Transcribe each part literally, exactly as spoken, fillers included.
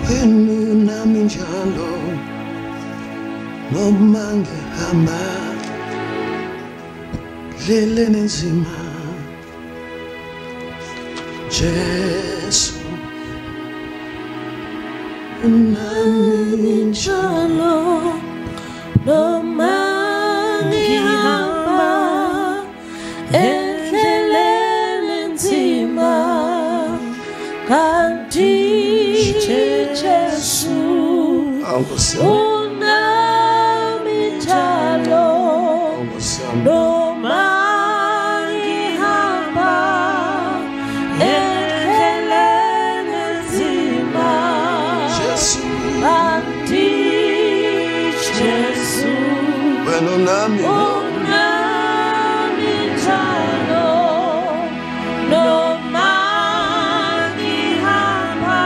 Enu nami njalo noma ngihamba lele nzima Jesu nami njalo noma ngihamba endleleni nzima kanti Jesu unami njalo noma ngihamba endleleni nzima kanti Jesu unami njalo noma ngihamba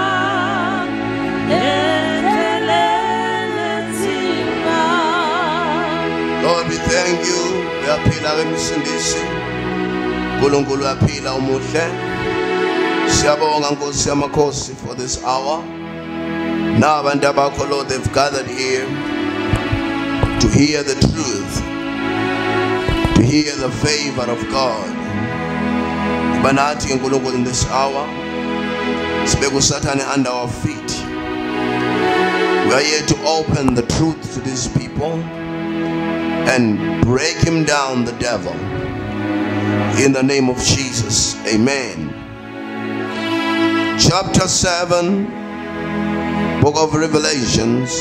endleleni nzima. Lord, we thank you. Uyaphila kemsindisi. uNkulunkulu uyaphila umuhle. Siyabonga Nkosi yamakhosi for this hour. Now abantu abakho Lord, they've gathered here to hear the truth, to hear the favor of God. Banathi uNkulunkulu in this hour. Sibeka Satan under our feet. We are here to open the truth to these people and break him down, the devil, in the name of Jesus. Amen. Chapter seven, book of Revelations.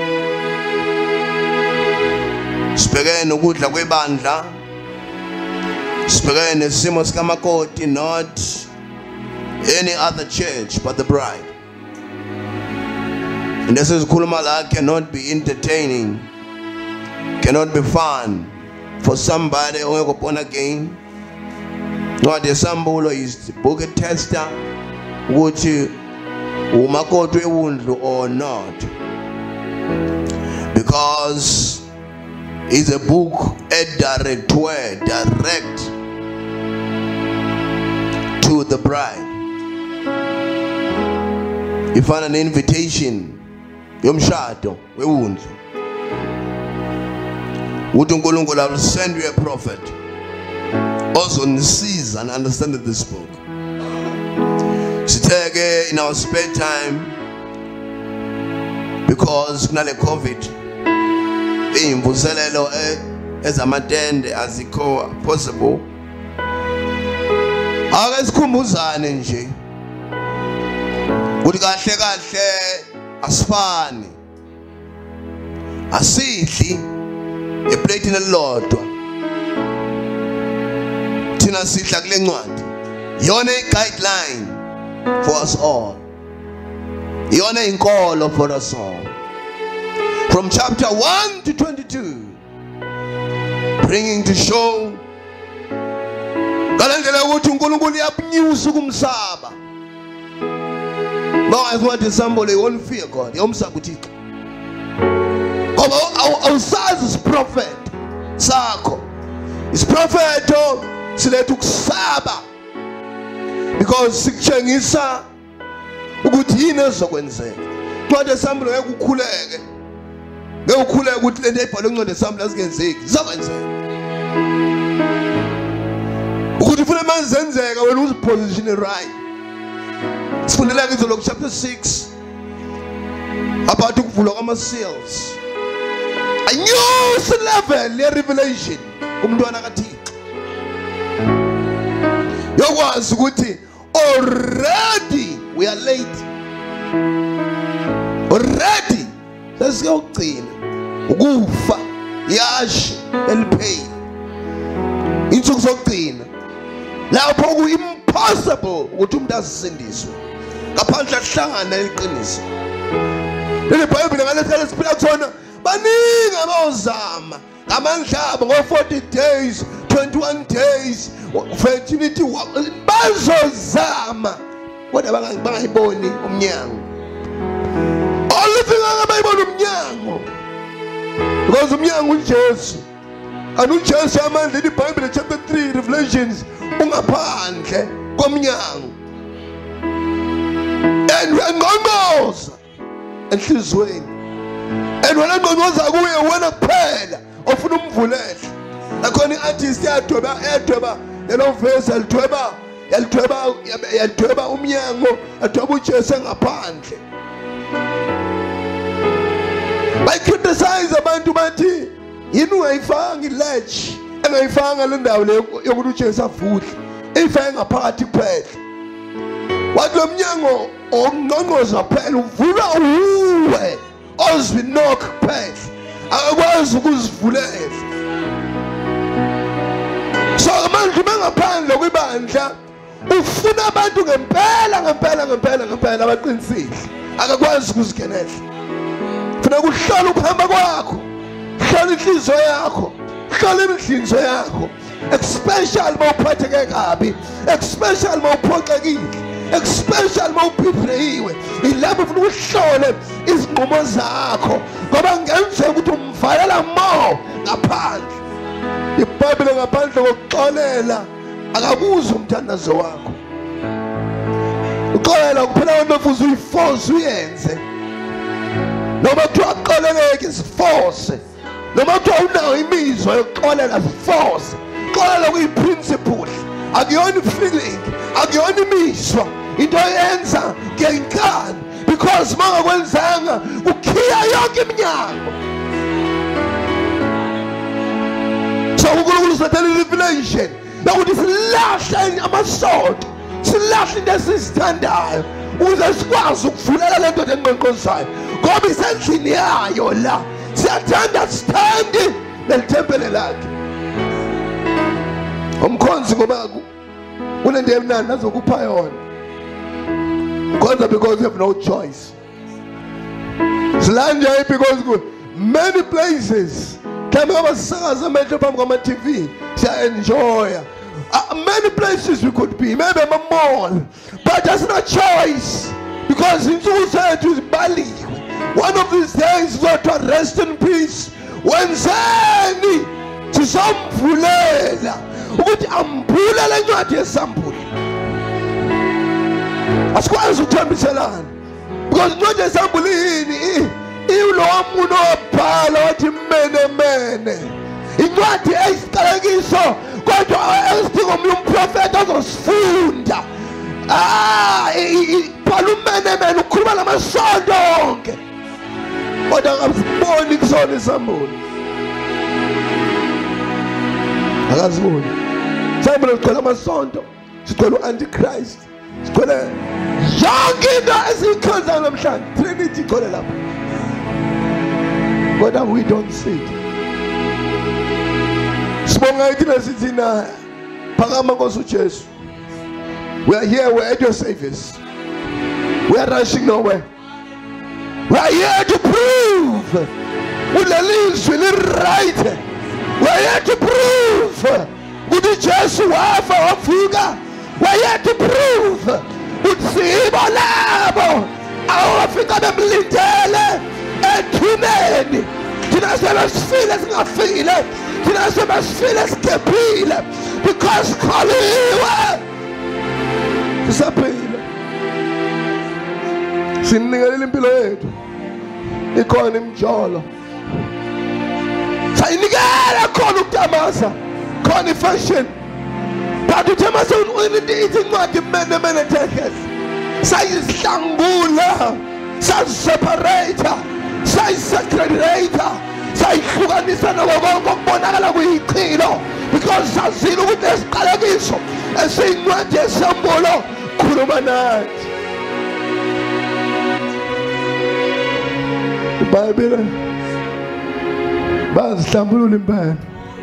Sibhekene ukudla kwebandla, sibhekene nesimo sikamakoti, not any other church but the bride. And this is Kulumala cannot be entertaining, cannot be fun for somebody who is born again. Not the sambulo is book a tester, which umakotwe wundlu or not, because it's a book a direct word, direct to the bride. You find an invitation. Yomshado wewundlu. Uthi uNkulunkulu will send you a prophet also sees and understands this book. Siteke in our spare time, because kunale COVID imvuselelo ezamatende azikho possible. Ake sikhumbuzane nje ukuthi kahle kahle asifani, asidli eplatini elilodwa. Thina sidla kule ncwadi yona i-guideline for us all, yona inkolo for us all, from chapter one to twenty-two, bringing to show kalendlela ukuthi uNkulunkulu uyabunyusa kumsaba. Now I want to somebody won't fear God. Yomsaba uThixo. Ngoba awusazi is prophet sakho. Is prophet siletha ukusaba, because sikutshengisa ukuthi yini ezokwenzeka. Kodwa somebody ngekukhuleke. Ngekukhuleka ukuthi lento ebhalwe encwadi somebody asingenzeki. Izokwenzeka. Ukuthi ufuna manje wena uziposition right. Sifundela ngizolo chapter six about ukuvulwa kwama seals. A new level le revelation kumntwana kaThixo. Yokwazi ukuthi already we are late. Already sesikugcina ukufa yashi elipheli. Insuku zokugcina lapho ku impossible ukuthi umuntu asindiswe ngaphandle ahlangana iqiniso. Le Bible ngalesikhathi siphila kusona baningi abawuzama ngamandla abo ngo forty days, twenty-one days, fertility bazozama kodwa bangayiboni umnyango. All thing abayibona umnyango, because umnyango uJesu. And uJesu amandla the Bible chapter three Revelations ungaphandle komnyango. And ngqongqoza enhlizweni. And wena ngqondo kuye wena kuphela ofuna umvulele. Nakhona iartist yadweba yadweba lelo verse yalidweba yalidweba yalidweba umnyango yadweba uJesu ngaphandle. By criticize abantu bathi yini ungayifanga iledge engayifanga le ndawo le yokuthi uJesu avuhle ifike ngaphakathi kuphela. Wathi lo mnyango ongqongqoza kuphela uvula uwe ozwinok kuphela akakwazi ukuzivulela. So manje bengaphandle kwibandla ufuna abantu ngempela ngempela ngempela ngempela abaqinisile akakwazi ukuzikenela. Funa ukuhlola ukuhamba kwakho, hlola inhliziyo yakho, hlola imihlinzo yakho, especially mawuphatheke kabi, especially mawuphoxekile, especially mawuphiphileyiwe. Ilapho ufuna ukuhlole izinqumo zakho ngoba ngenzeka ukuthi umvalela mo ngaphandle. iBhayibheli ngaphandle kokuxolela akakuzi umthandazo wakho. Uxolela kuphela into futhi uyiforce uyenze. Noma kuthiwa xoleleke isiforce, noma kuthiwa unayo imizwa yokuxolela siforce. Xolela kuyiprinciple, akuyona feeling, akuyona imizwa. Into yenza ngenkani because mangakwenzanga ukhiya yonke iminyango. So uNkulunkulu sethele revelation yokuthi silahle amasondo, silahle into esizithandayo ukuze sikwazi ukuvulela lento enqonqozayo ngoba isendlini yayo la siyathanda sithandi nelithempele lakhe. Umkhonzi ngoba unento emnandi azokupha yona. Ukhonza because you have no choice. Silanja because many places T V, enjoy. Uh, many places we could be, maybe a mall, but that's not choice because in society is Bali. One of these days, we have to rest in peace. When Zani to some fulela, what ampula like not a sample. As far as you tell me, because not a sample in. You know, I'm not part of many men. In what the Estaragiso, God, I'm prophet of food. Ah, Palumene, and Kurama Sodong. But I was born in Sonny Samon. I was born. Simon of Kolama Sondo, Skolo Antichrist, Skola Young as he calls on them, Trinity Kolama. But we don't see it. We are here, we're at your service. We are rushing nowhere. We are here to prove with the leaves will right. We are here to prove with the Jesus who have our figure. We are here to prove with the Labo our figure military. Too many. Tina se las filas nga fila. Tina se las filas ke pila. Because Kaliwa sa pila. Sininga limpilo yetu. Ikona imjolo. Sayinigala khona ukutamasa. Khona fashion. But utamasa unidi incwadi mene mene tekes. Sayihlangula. Sayiseparata. Sayisecretor, sayihlukanisa nabobonke okubonakala kuyichilo because sazile ukuthi esiqalekiso esincwadi esambulo khuluma nathi. iBhayibheli bazihlambulula impela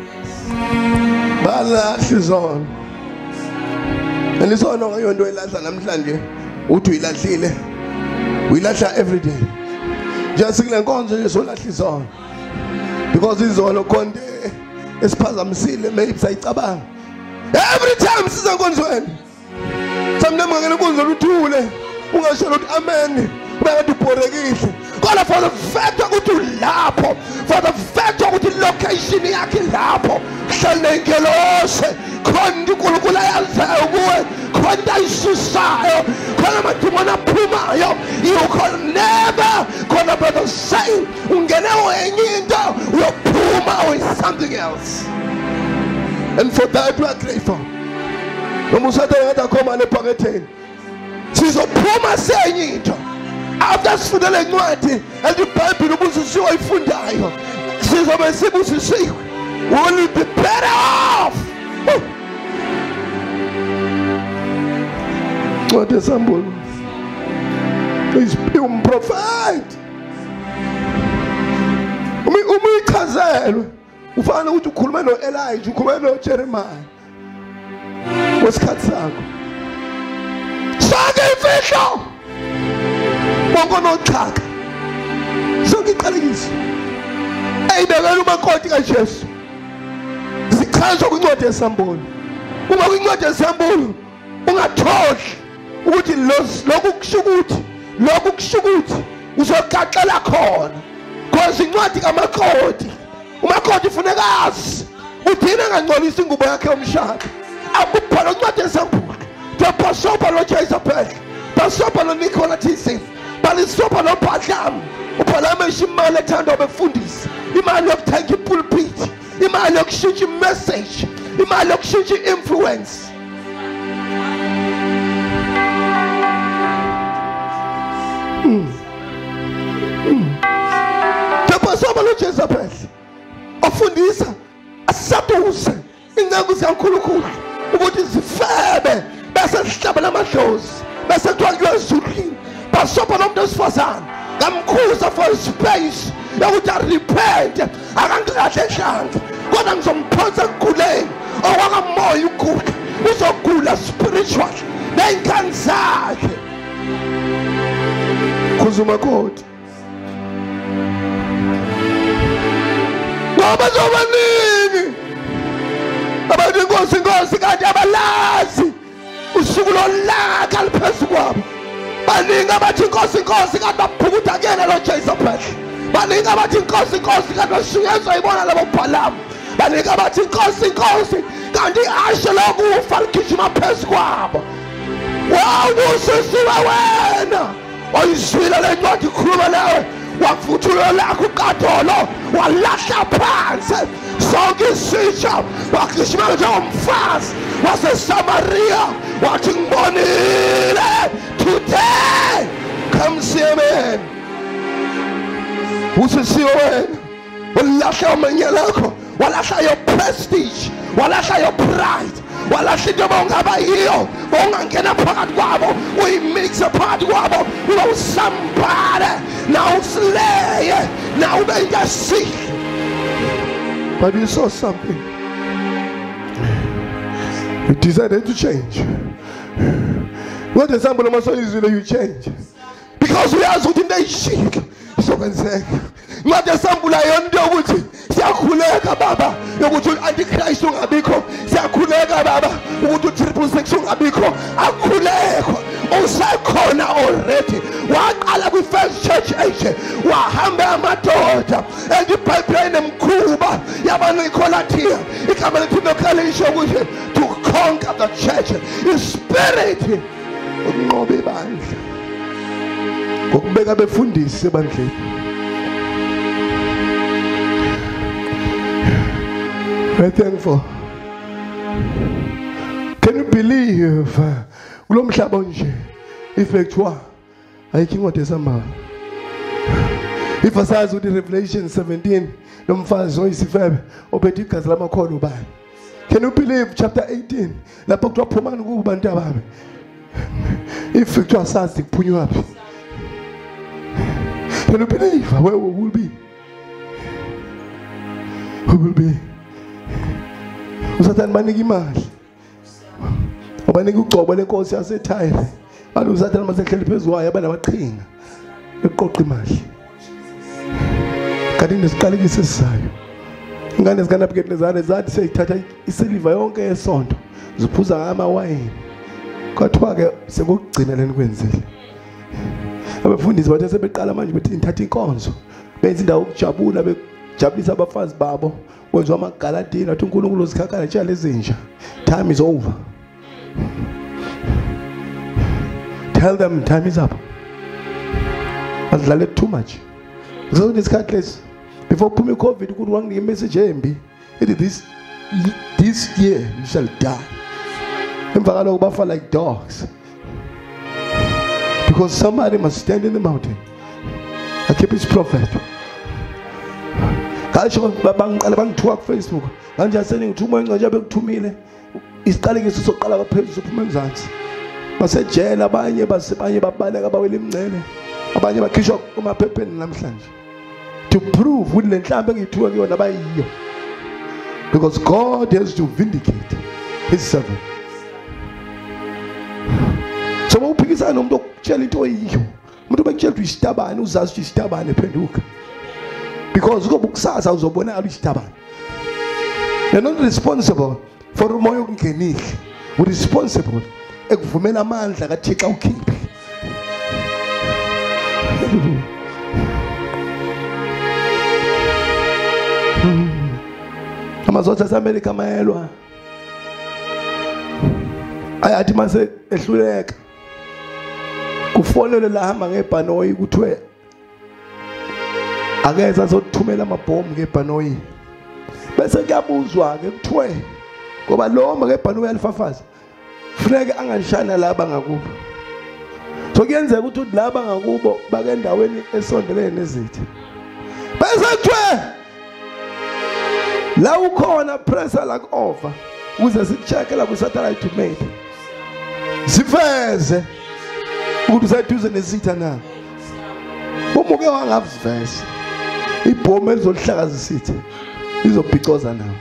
balahla izono elisono ngayonto elahla namhlanje uthi uyilahlile uyilahla every day. Just in the conscience, so that is all. Because it's all a conde, it's Pazamsil, maybe Saitaba. Every time, Sister Gonzwen. Sometimes I'm going to go to Tule, who are showed Amen, where to pour again. God, for the fact of to Lapo, for the fact of the location, Yaki Lapo, Shanengelos, Kondukula, Konda Susayo, Kalamatuna Puma, you can never. of saying ungene enye into uyophuma with something else. And for that we are grateful. Noma usathane ngathi akhoma nephaketheni sizophuma senye into after sifundele incwadi elibhayibheli ubusisiwe ayifundayo sizobe sibusisiwe. We will be better off. What is humble? Please be a prophet. Umi umi chazelwe. Ufana ukuthi ukhuluma no Elijah, ukhuluma no Jeremiah. Wesikhathi sakho. Sonke imfihlo. Bonke nochaka. Sonke iqalekisi. Eyibekela umakoti kaJesu. Zichazwe kwincwadi yesambulu. Uma kwincwadi yesambulu ungathoshi ukuthi lokhu kusho ukuthi lokhu kusho ukuthi uzoqaqela khona. Because incwadi kamakoti umakoti ufuneka azi udina ngangcolisa ingubo yakhe yomshado. Akubhala incwadi yesambulu. Basopa lo Jezebel, basopa lo Nicolaitans, balisopa lo Balaam. Ubhala imali ethanda befundisa, imali yokuthenga ipulpit, imali yokushintsha message, imali yokushintsha influence. Mm. Mm. Basopa lo Jezebel, afundisa asaduse ingaku zankulunkulu ukuthi zifebe bese sihlaba namadlozi bese kuthiwa kuyezulwini basopa nomuntu wesifazane ngamkhuza for space yokuthi arepent akangilahle ehlanza kodwa ngizomphonsa ekuguleni okwakamoya ukugula uzogula spiritual ney'nkani zakhe khuzuma kodwa ngoba zobaningi abantu inkosi inkosi kanti abalazi usuku lolaka liphezu kwabo. Baningi abathi inkosi inkosi kanti baphukutha kuyena lo Jezebel. Baningi abathi inkosi inkosi kanti bashungezwa yibona labo Balaam. Baningi abathi inkosi inkosi kanti ashe lokufa ligijima phezu kwabo. Wawusisiwe wena oyizwile le ncwadi ikhuluma nawe wakuvuthula lakho uqadolo walahla phansi sonke isitsha wagijima njengomfazi waseSamaria wathi ngibonile today come see me. Usisiwe wena walahla amanye lakho walahla your prestige walahla your pride walahla into bongaba yiyo bongangena phakathi kwabo uyimixe phakathi kwabo uba somebody now slay now they just see. But you saw something, you decided to change. What example of is you change because we are within the shik so can say not example ayonto ukuthi siyakhuleka baba yokuthi antichrist ungabikho siyakhuleka baba ukuthi triple sex ungabikho akhulekho usekhona already waqala kwi first church age wahamba amadoda elibhayibheli nemkhuba yabaNicolaitan igama lithi lokalisho ukuthi to conquer the church in spirit unqobe bandla ngokubeka befundisi ebandleni. We're thankful. Can you believe kulo mhlaba nje ifectwa ayikho incwadi yesamba ifasazi ukuthi Revelation seventeen nomfazi oyisifebe ophethe igazi lamakholo ubani. Can you believe chapter eighteen lapho kuthiwa phumani kubantu ababe ifectwa sazi kuphunywa wapi. Can you believe where we will be? We will be. Usathane banika imali. Abanika ugcobo lenkosi yaseTyre. Abantu usathane masehleli phezukwayo abanamaqhinga eqoqa imali. Kanti nesiqalekise sisayo. Ingane zikaNabukeni zane zathi seyithatha isiliva yonke yesonto ziphuza ngamawayini. Kwathiwa ke sekugcina leni kwenzile. Abafundisi bathe sebeqala manje bethi ngithatha inkonzo benza indawo ukujabula bejabulisa abafazi babo kwenziwa amagaladini athi uNkulunkulu uzikhakhana nje lezinja. Time is over. Tell them time is up. Adlale too much. So this catalyst before pumi COVID could one message embi this this year you shall die. Emvakalo bafa like dogs. Because somebody must stand in the mountain. I keep his prophet. Kasho babangqala bangithuka ku Facebook. Manje seningithuma ingqondo bekuthumile. Isiqale ke sizoqala kaphezulu uphuma emzansi. Basejela abanye basebanye babaleka bawela imncele. Abanye bakhishwa kumaphepheni namhlanje. To prove ukuthi le nhlambe engithuka kuyona bayiyo. Because God has to vindicate his servant. So uphikisana nomuntu okutshela into oyiyo. Umuntu bekutshela ukuthi isitabane uzazi ukuthi isitabane ephenduka. Because ugoba ukusasa uzobona isitabane. You're not responsible for umoya okungenile. We're responsible ekuvumela amandla kaThixo ukhiphe. Amazotha aseMelika mayelwa. Ayathi mase ehluleka. Kufonele la hamba ngebhanoyi kuthiwe akeza azothumela amabhomu ngebhanoyi. Bese kuyabuzwa ke kuthiwe ngoba lo hamba ngebhanoyi alifafaza. Funeke angashana laba ngakubo. So kuyenzeka ukuthi laba ngakubo bake endaweni esondelene nezithi. Bese kuthiwe la ukhona pressure like over ukuze sicheck la ku satellite to mate. Sifeze ukuthi useduze nezitha na. Umuke wangavivese. Ibhomu elizohlakaza isithi izobhicoza nawo.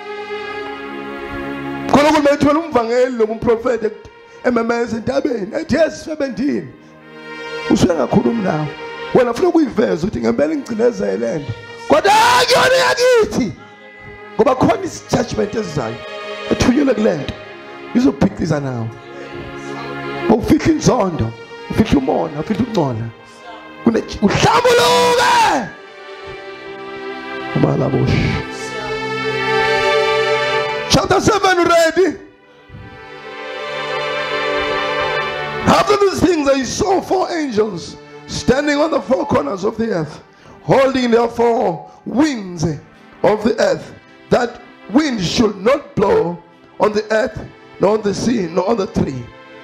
Khona kumethwela umvangeli lo umprofeti ememeza entabeni ethi yes seventeen. Usuke ngakhuluma nawo. Wena ufuna ukuyiveza ukuthi ngempela ingcinezele lento. Kodwa akuyona yakithi. Ngoba khona isjudgment esizayo. Ethunyelwe kulento. Izobhiqiza nawo. Ufihla inzondo, ufihla umona, ufihla uncona. Kune uhlambuluke. Malabush. Chapter seven ready. After these things I saw four angels standing on the four corners of the earth, holding their four wings of the earth, that wind should not blow on the earth, nor on the sea, nor on the tree.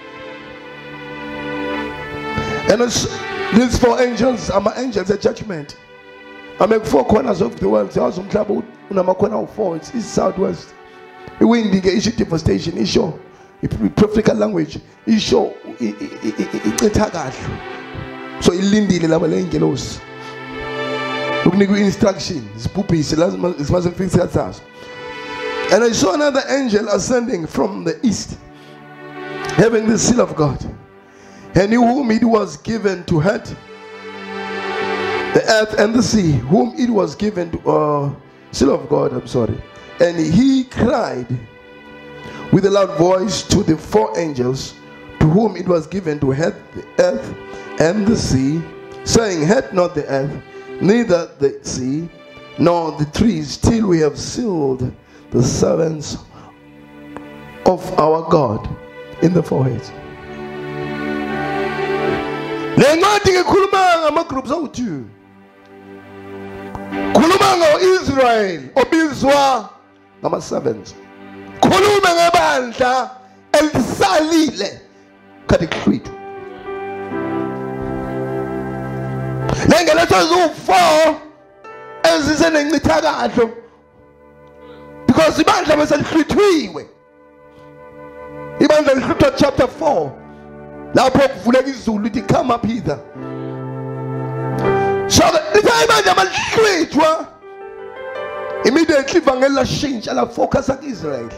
And these four angels are my angels of judgment. I make four corners of the world. So some trouble una corner of four. It's east, southwest. The wind issue devastation. Issue prophetic language. Issue itagad. So ilindi le laba lengelos. Ukuniku instructions. Pupis. It's must fix that task. And I saw another angel ascending from the east, having the seal of God. And whom it was given to hurt the earth and the sea, whom it was given to, uh, seal of God, I'm sorry. And he cried with a loud voice to the four angels, to whom it was given to hurt the earth and the sea, saying, hurt not the earth, neither the sea, nor the trees, till we have sealed the servants of our God in the forehead. Lencwadi ngikhuluma ngama-groups awu-two. Khuluma ngo-Israel obizwa ngama-servants. Khuluma ngebandla elisalile kaDikristu. Lengeletho eziwu-four ezisenencithakalo because ibandla beselihlwithiwe. Ibandla lihlwithwa chapter four. Lapho kuvuleka izulu lithi come up hither. So lithi manje amalhlwithwa immediately ivangeli lashintsha la focus ku Israel.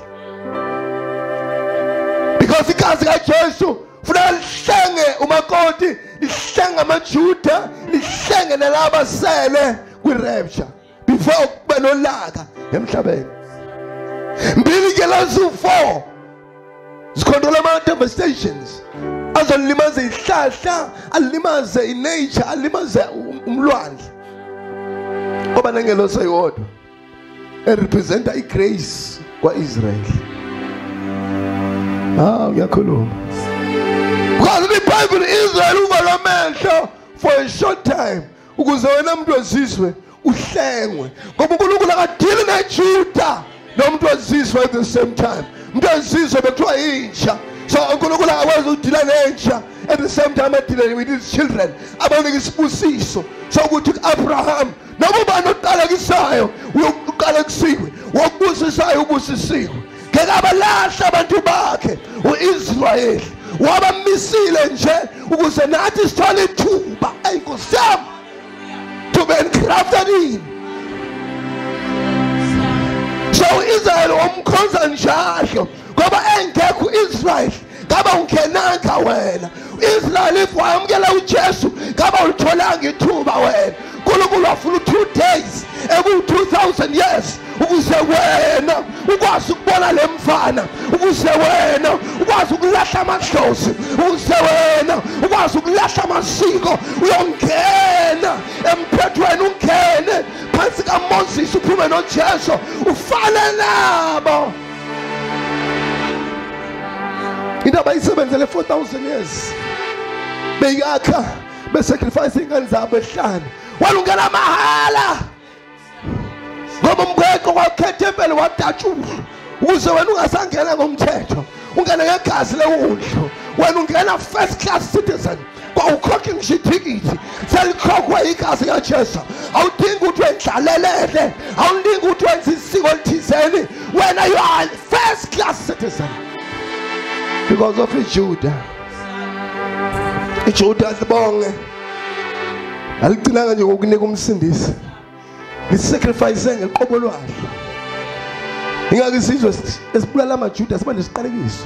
Because igazi kaJesu funa lihlenge umakoti, lihlenge amaJuda, lihlenge nalabo sele kwi rapture before kube nolaka emhlabeni. Mbili ke lazu four zikhondola ama devastations. Azolimaza ihlahla, alimaze inature, alimaze umlwandle. Ngoba nengelo sayodwa erepresenta igrace kwa-Israel. Ah, uyakhuluma. Because the Bible Israel uvalwa amehlo for a short time. ukuze wena umuntu wezizwe uhlengwe ngoba uNkulunkulu akadili neJuda nomuntu wezizwe at the same time. Umuntu wezizwe bekuthiwa intsha, so uNkulunkulu akakwazi ukudila nentsha at the same time adile with his children abanika isibusiso sokuthi uAbraham noma ubani oqalekisayo uyoqalekisikwe, wokubusisayo ubusisiwe. Ngeke abalahla abantu bakhe uIsrayeli, wabamisile nje ukuze nathi sithole ithuba enkosi yami to be engrafted in. So Israel wamkhonza njalo ngoba engekho uIsrael ngaba ungenanga wena. Israel if wayamkela uJesu ngaba ulitholanga ithuba wena. uNkulunkulu wafuna two days eku two thousand years ukuze wena ukwazi ukubona lemfana, ukuze wena ukwazi ukulahla amadlozi, ukuze wena ukwazi ukulahla amasiko uyongena emphethweni, ungene phansi kaMoses uphume noJesu ufane nabo. Into abayisebenzele four thousand years beyakha besacrifice ingane zabo ehlane, walungela mahala ngoba umkhweko wakhethe impela wadatshulwa ukuze wena ungasangena ngomthetho, ungena ngegazi lewundlu. Wena ungena first class citizen kwawukhokha ngisho ithikithi selikhokhwa igazi kaJesu. Awudingi ukuthi wendlalelele, awudingi ukuthi wenze isiko elithizeni. Wena you are first class citizen because of iJuda. iJuda sibonge aligcinanga nje ngokunika umsindisi, lisacrifice ngeqobo lwalo. Ingake isizwe esibulala amaJuda siba nesiqalekiso.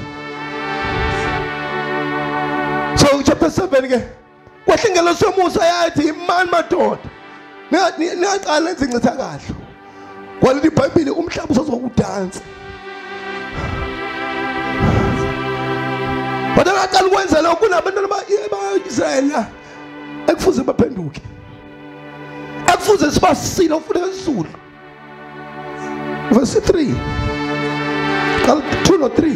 So chapter seven ke kwahlengelo somusa yathi imani madoda niyaqala lenze incithakalo kwaleli iBhayibheli umhlaba usozokudansa. Badala qala ukwenza lokho kunabantwana baIsrael ekufuze baphenduke, ekufuze sibasile ufuneka isizulu. Verse three, two no three.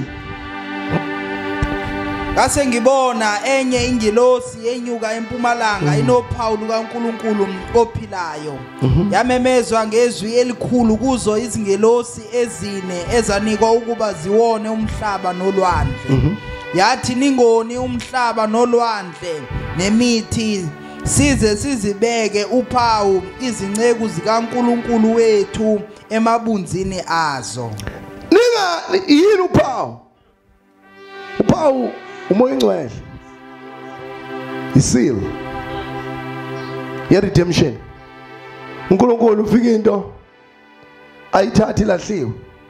Kase ngibona enye ingilosi enyuka empumalanga inophawu lukaNkulunkulu ophilayo, yamemezwa ngezwi elikhulu kuzo izingelosi ezine ezanikwa ukuba ziwone umhlaba nolwandle. Yathi ningoni umhlaba nolwandle nemithi, size sizibeke uphawu izinceku zikaNkulunkulu wethu emabunzini azo. Ninga yini uphawu? Uphawu umoya ingcwele, iseal ye redemption. uNkulunkulu ufika into ayithathi lahliwe,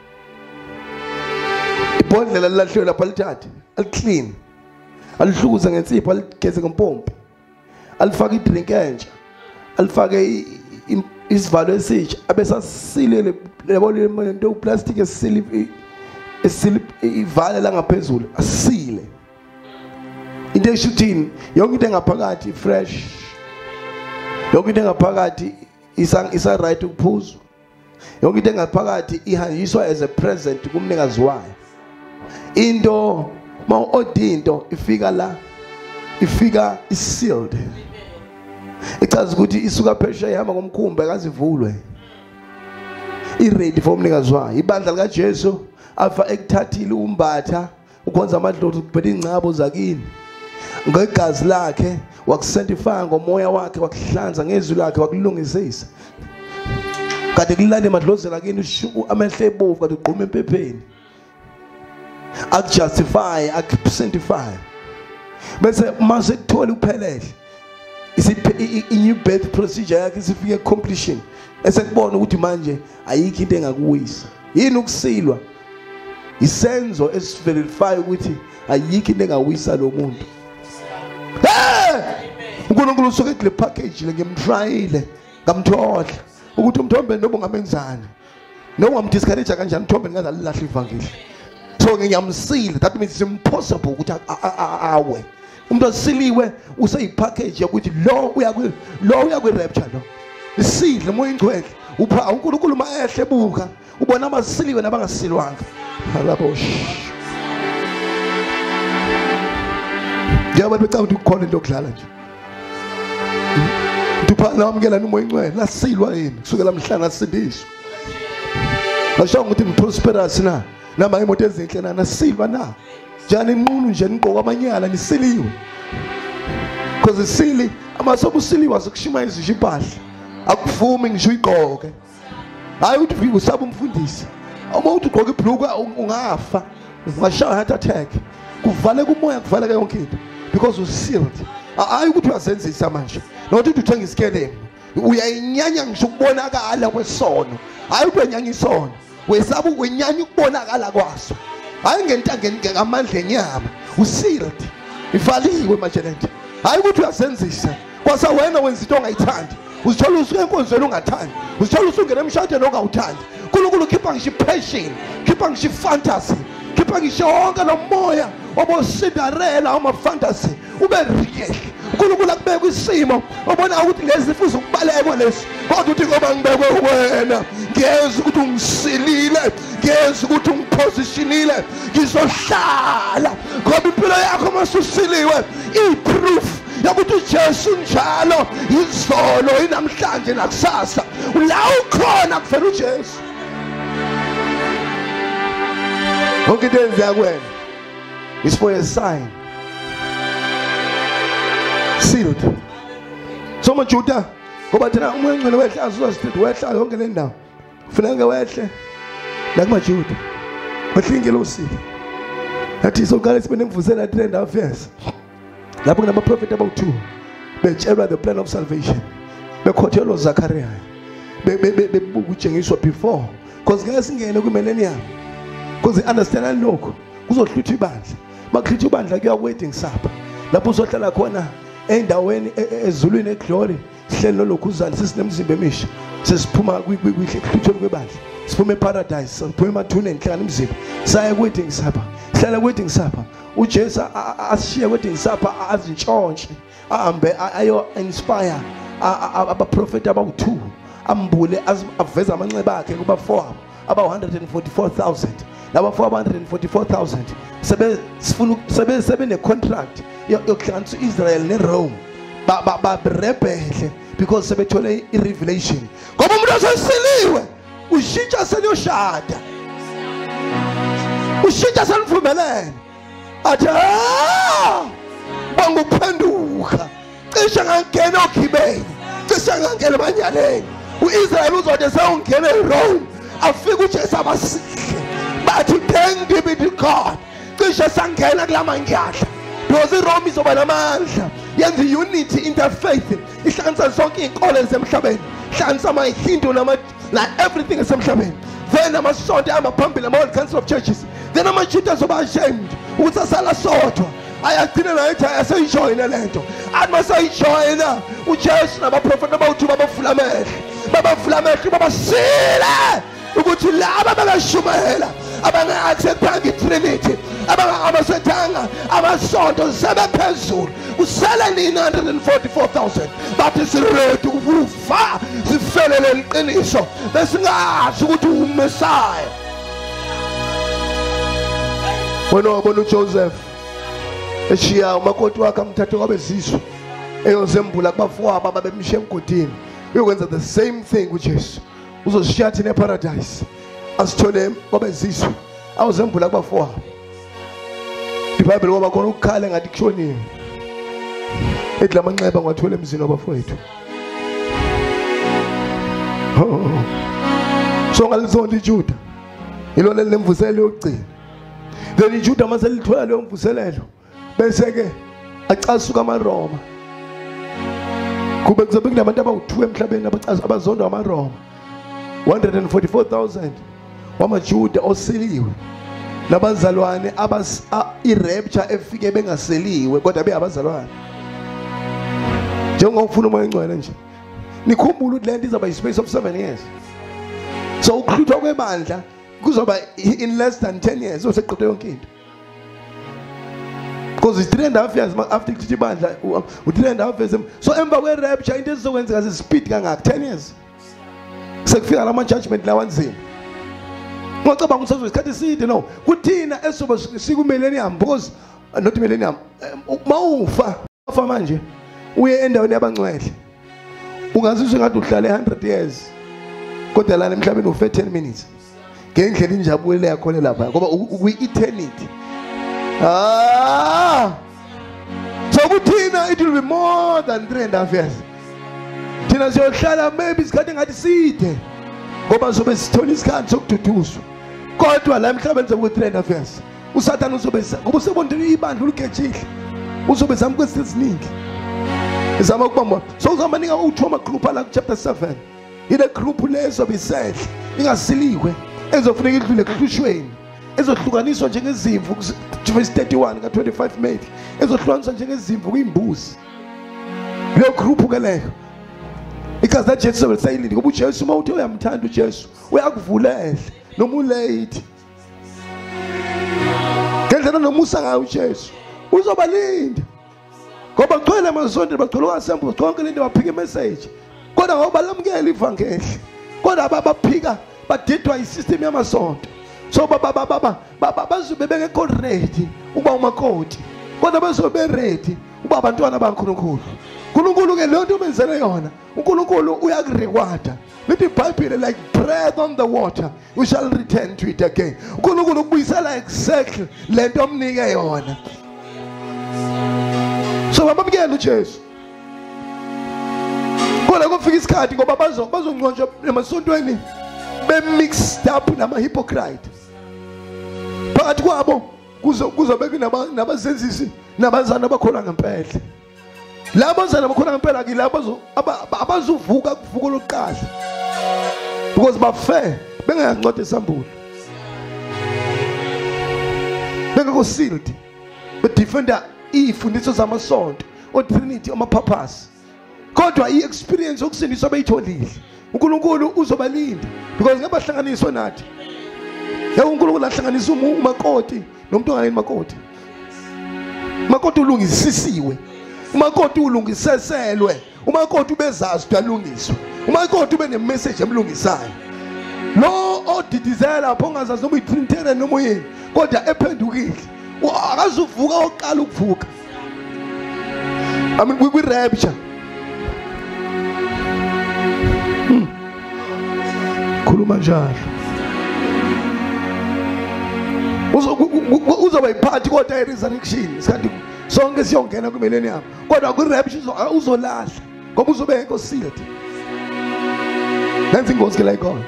ibhodlela lahliwe lapha lithathe aliclean, alihlukuze ngensipho, aligeze ngempompi, alifake idrink entsha, alifake isivalo esitsha, abesasile lebo lento plastic esili esili ivale la ngaphezulu asile. Into eshuthini yonke into engaphakathi fresh, yonke into engaphakathi isa isa right ukuphuzwa, yonke into engaphakathi ihanjiswa as a present kumnikazi wayo. Into ma odinto ifika la, ifika is sealed. Ichaza ukuthi isuka phesheya ihamba ngomkhumbi akazivulwe, i ready for umnikazi wayo. Ibandla lika Jesu afa ekuthathile umbatha ukwenza amadlozi ukubhela ingcabo zakini ngegazi lakhe, wakusanctify ngomoya wakhe, wakuhlanza ngezwi lakhe, wakulungisisa. Kade kulande amadlozi lakini amehlo ebovu kade uqhuma empepheni, akujustify, akusanctify. Bese mase kuthola uphelele i new birth procedure yakhe isifike completion, esekubona ukuthi manje ayikho into engakuwisa. Yini ukusilwa? Isenzo esiverify ukuthi ayikho into engawisa lo muntu. Eh! uNkulunkulu usuke kule package le ngimtrayile, ngamthola ukuthi umthombe nobo ngamenzani. Noma ngamdiscourage kanjani umthombe ngaze alilahle ivangeli. So ngiyamsila, that means it's impossible ukuthi awe. Umuntu osiliwe useyipackage yokuthi lo uya ku lo uya ku rapture lo. Isidle moya ingcwele. Upha uNkulunkulu maehle ebuka ubona abasiliwe nabangasilwanga. Alabosh. Njengoba becaba ukuthi ukhona into okudlala nje. Dupa namukela umoya ingcwele lasilwa yini kusukela mhlana sindiswa. Asho ukuthi prosperous na nama imoto ezinhle na nasilwa na. Njani inqunu nje niqoka amanyala nisiliwe. Because isili amasobo usiliwa sokushimaya izipahla. Akuvumi ngisho uyiqoke. Hayi uthi usaba umfundisi. Uma uthi ugqoka ibhluka ungafa. Ungashaya heart attack. Kuvale kumoya kuvale yonke into because you sealed. Hayi ukuthi uyasenzisa manje. Nokuthi uthenga isikelemu. Uyayinyanya ngisho ukubonakala kwesono. Hayi ukuthi unyanya isono. Wesaba ukwenyanya ukubonakala kwaso. Hayi ngentangeni ngamandla enyama. Usealed. Ivaliwe manje lento. Hayi ukuthi uyasenzisa. Kwasa wena wenza into ongayithandi. Uzithola usuke enkonzweni ungathandi. Uzithola usungena emshadweni ongawuthandi. uNkulunkulu khipha ngisho passion, khipha ngisho fantasy, khipha ngisho wonke lo moya obo Cinderella ama fantasy. Ube real. uNkulunkulu akubeka kwisimo obona ukuthi lezi futhi ukubalekwa lesi. Kodwa uthi ngoba ngibekwe wena, ngiyeza ukuthi ungisilile, ngiyeza ukuthi ungipositionile, ngizohlala. Ngoba impilo yakho masusiliwe, iproof yakuthi uJesu njalo izolo inamhlanje nakusasa la ukhona kufela uJesu. Konke into yakwena is for a sign. Sealed. So majuda ngoba thina umoya ngcwele wehla uzosithi wehla yonke le ndawo. Kufanele wehle la kumajuda. Wahlingela usile. Yathi soqala sibe nemvusela trend affairs. Lapho kunama prophet about two betshelwa the plan of salvation bekhothelwa Zachariah bebukutshengiswa before because ngeke singene ku millennium because understand lokho kuzohlutha ibandla makuhlutha ibandla kuya wedding supper lapho uzohlala khona endaweni ezulwini eglory sihlelo lokhu uzali sisinemzimba emisha sesiphuma kwihluthweni kwebandla siphuma eparadise siphuma emathuneni enhlangana imizimba saye ku wedding supper hlala ku wedding supper uJesu ashiya wedding supper azintshontshe ahambe ayo inspire abaprofeti abawu-two ambule aveza amanxeba akhe kuba four aba one hundred forty-four thousand laba four one hundred forty-four thousand sebe sifuna sebe sebe ne-contract yokuhlanganisa u-Israel ne-Rome barebhehle because sebethole i-revelation ngoba umuntu osesiliwe ushintsha seliyoshada ushintsha selivumelene athi banguphenduka cishe ngangena okhibeni cishe ngangena emanyaleni u-Israel uzothi sewungena eRome afike uJesu abasihle bathi thank be to God cishe sangena kula manyala because iRome izoba namandla yenza unity interfaith ihlanganisa zonke izinkolo ezisemhlabeni ihlanganisa amaHindu nama na everything esemhlabeni then amasonto amaphambili ama council of churches then amaJuda azoba ashamed ukuthi asala sodwa ayagcina nayithi asayijoyina lento athi masayijoyina uJesu nabaprofeti abawu-two babavula amehlo babavula amehlo babasile ukuthi laba babeshumayela abangaacceptanga iTrinity abangamasethanga amasonto sebephezulu kusele nine hundred forty-four thousand bathi siredu ukufa sifelele liqiniso besingazi ukuthi uMesaya. Wena wabona uJoseph eshiya umakoti wakhe amthathe kwabezizwe eyozembula kubafowabo ababemshiya emgodini uyokwenza the same thing uJesu uzoshiya thina eparadise asithole kwabezizwe awuzembula kubafowabo. iBhayibheli ngoba khona ukukhala ngathi kushoniwe ethi lamanxeba ngiwathole emzini wabafowethu. So ngalizonda iJuda ilo lelemvuselelo yokugcina then iJuda mase lithola leyo mvuselelo bese ke acasuka amaRoma kube kuzobe kunabantu abawu-two emhlabeni abacasu abazondwa amaRoma one hundred forty-four thousand wamaJuda osiliwe nabazalwane abas i-rapture efike bengaseliwe kodwa beyabazalwane njengokufuna umoya engcwele nje nikhumbula ukuthi lento izoba i-space of seven years so ukuhluthwa kwebandla kuzoba in less than ten years useqede yonke into because it's three and a half years after kuthi ibandla u-three and a half years so emva kwe-rapture into ezizokwenzeka zispeed kangaka ten years sekufika lama judgment lawa nzima ngicabanga ukuthi isikhathi eside no kuthina esoba sikumillennium because not millennium mawufa ufa manje uye endaweni yabangcwele ungazizwe ngathi uhlale one hundred years kodwa la emhlabeni ufe ten minutes ngendlela injabulo yakho lapha ngoba uku eternity. Ah, so kuthina it will be more than three and a half years. Thina siyohlala maybe isikhathi ngathi side ngoba sobe sithola isikhathi sokududuza kodwa la emhlabeni sobe three and a half years. Usathane uzobe ngoba usebondile ibandla ulikhetshile uzobe zama kwesizwe esiningi izama ukubamba so uzama ninga uthoma group la chapter seven ile group lezo bisehle ingasiliwe ezofuneka idlule kuhlushweni ezohlukaniswa njengezimvu verse thirty-one ka twenty-five May ezohlukaniswa njengezimvu kuyimbuzi le group ke leyo because that Jesus will say ngoba uJesu uma uthi uyamthanda uJesu uyakuvulela noma ulate ngendlela nomusa ngayo uJesu uzobalinda ngoba gcwele amasonto bagcwele kwasembu konke lento baphika message kodwa ngoba lamukela ivangeli kodwa ababaphika badidwa isystem yamasonto so baba baba baba bazobe bengekho ready uba umakoti kodwa bazobe ready uba abantwana baNkulunkulu. uNkulunkulu ke lonto benzele yona uNkulunkulu uyakureward lithi iBhayibheli like breath on the water we shall return to it again. uNkulunkulu ukubuyisela exactly lento omnike yona. So bamamukela uJesu kodwa kufika isikhathi ngoba bazo bazongconjwa emasontweni be-mixed up nama-hypocrite phakathi kwabo kuzobeke nabazenzisi nabazana abakholwa ngempela. Labo bazana abakholwa ngempela ke labo abazuvuka kuvuko lokuqala because bafe bengayancwadi esambulo bengekho sealed bedefenda ifundiso zamasonto oTrinity amapurpose kodwa i-experience yokusindiswa beyitholile uNkulunkulu uzobalinda because ngabahlanganiswa nathi yebo uNkulunkulu lahlanganisa umakoti nomuntu ongayini makoti makoti ulungisisiwe umakoti ulungiseselwe umakoti ubezazi uyalungiswa umakoti ube nemessage emlungisayo lo odidizela lapho ongazazi noma uyi-Trinitarian noma yini kodwa ephendukile akazuvuka oqala ukuvuka. I mean we we rapture hmm. khuluma njalo uzoba iphathi kodwa i-resurrection isikhathi sonke siyongena kumillennium kodwa kwi-rapture uzolahla ngoba uzobe ngekho sealed. Nansi ingozi ke la ikhona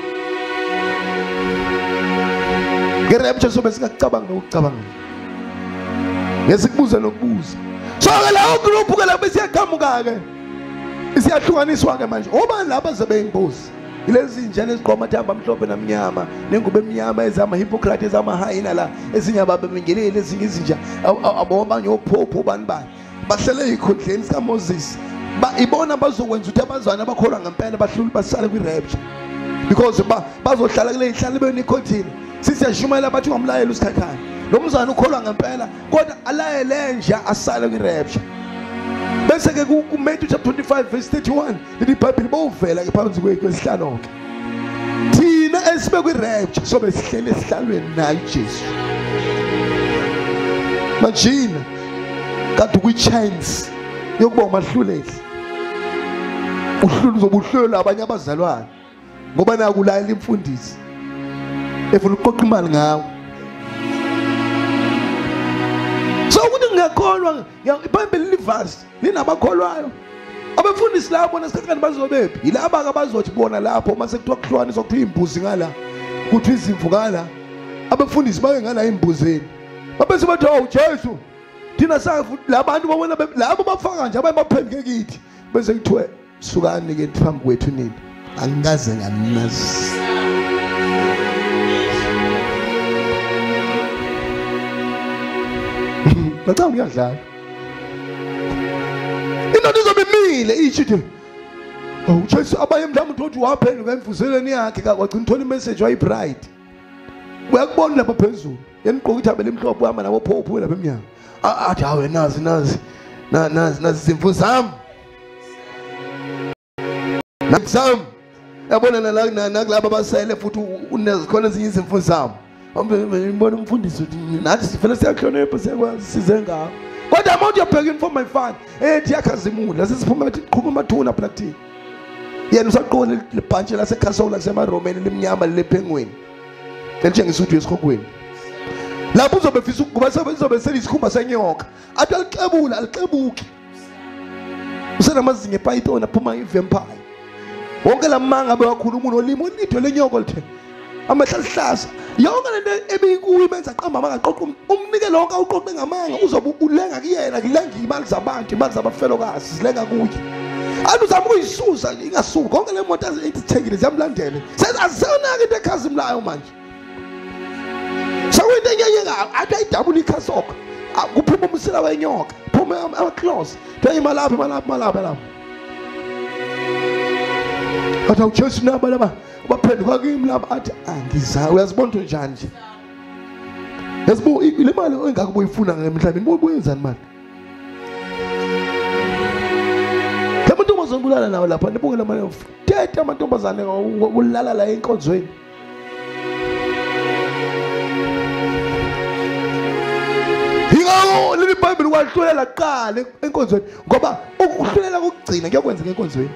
nge-rapture sobe singacabanga nokucabanga ngesikubuza nokubuza so ke lawo group ke lapho siyaqhamuka ke isiyahlukaniswa ke manje obani lapha zebe inkosi ilezi njane eziqhoma thamba mhlophe namnyama nengubo emnyama ezama hypocrite ezama hyena la ezinye ababengelele ezinye izinja abobanye ophopho bani bani bahlele ikhondleni sika Moses ba ibona bazokwenza ukuthi abazwana abakholwa ngempela bahluli basale kwi rapture because ba bazohlala kule ihlale benikhothini sisiyashumayela bathi ngamlayelo usikhakhana lo mzana ukholwa ngempela kodwa alayele nje asale kwi rapture bese ke ku Matthew chapter twenty-five verse thirty-one lithi iBhayibheli bowuvela ke phansi kwesihlalo ke thina esibe kwi rapture sobe sihlele esihlalweni naye uJesu majina kade kwi chance yokuba umahluleli uhlulu zobuhlelo abanye abazalwane ngoba nakulayela imfundisi efuna ukuqoqa imali ngawo so ukuthi ngiyakholwa iBhayibheli livasi linabakholwayo abafundisi labo nesikhathi bazobephi yilaba ke bazothi bona lapho mase kuthiwa kuhlukaniswa kuthiwa imbuzi ngala kuthiwa izimvu ngala abafundisi baye ngala imbuzeni babese bathi oh Jesu thina safu labantu babona labo bafaka nje abayibaphendike kithi bese kuthiwa sukani ke phambi kwethu nini angikaze nganazi Bacanga uyadlala into izobemile ichithi oh Jesu abaye mdlamu uthi waphendula emvuseleni yakhe kwagcina uthola imessage wayibright uyakubona lapha phezulu yeniqoka ithabela emhlophe uhamba nabo phopho lapha emnyama athi hawe nazi nazi nazi nazi izimvu zami nazi yabona nala nakulabo abasele futhi unezikhona ezinye izimvu zami ngibona umfundisi uthi nathi sifela siyahlonipha siyakwazi size ngawo kodwa amount you're begging for my father ethi yakhazimula sesiphuma bethi qhuma amathuna phela kuthini yena usaqona lebhantshi laseKhasola lasemaromeni lemnyama lephengweni elitshengisa ukuthi esikhokweni lapho uzobe fisa ukuba sebenzobe selisikhumba senyoka athi alixebula alixebuki usenamazinga epython aphuma ivampire wonke lamanga bewakhuluma unolimo olidwe lenyoko lithe amehla lihlaza yonke lento ebikuyi benza qamba mangaqoqa umnike lonke uqoqe ngamanga uzobe ulenga kuyena kulenga imali zabantu imali zabafelokazi zilenga kuye athi uzama ukuyisusa ingasuki konke le moto ezithekile ziyamlandele sezasona into ekhazimlayo manje sawuyinto enyanyeka athi ayidabula ikhasoko kuphuma umsila wenyoka phuma ama-close to imalapha imalapha imalapha lapha athi awujesu naba laba baphenduka kimi laba athi angizayo uyazibona into njani nje yazibo le mali engaka boyifuna ngemhlabeni boyenzani mali amantombazane nawo lapha nibuke la mali tete amantombazane ulala la enkonzweni yingawo leli Bible kwahlulela kuqala enkonzweni ngoba ukuhlulela kokugcina kuyakwenzeka enkonzweni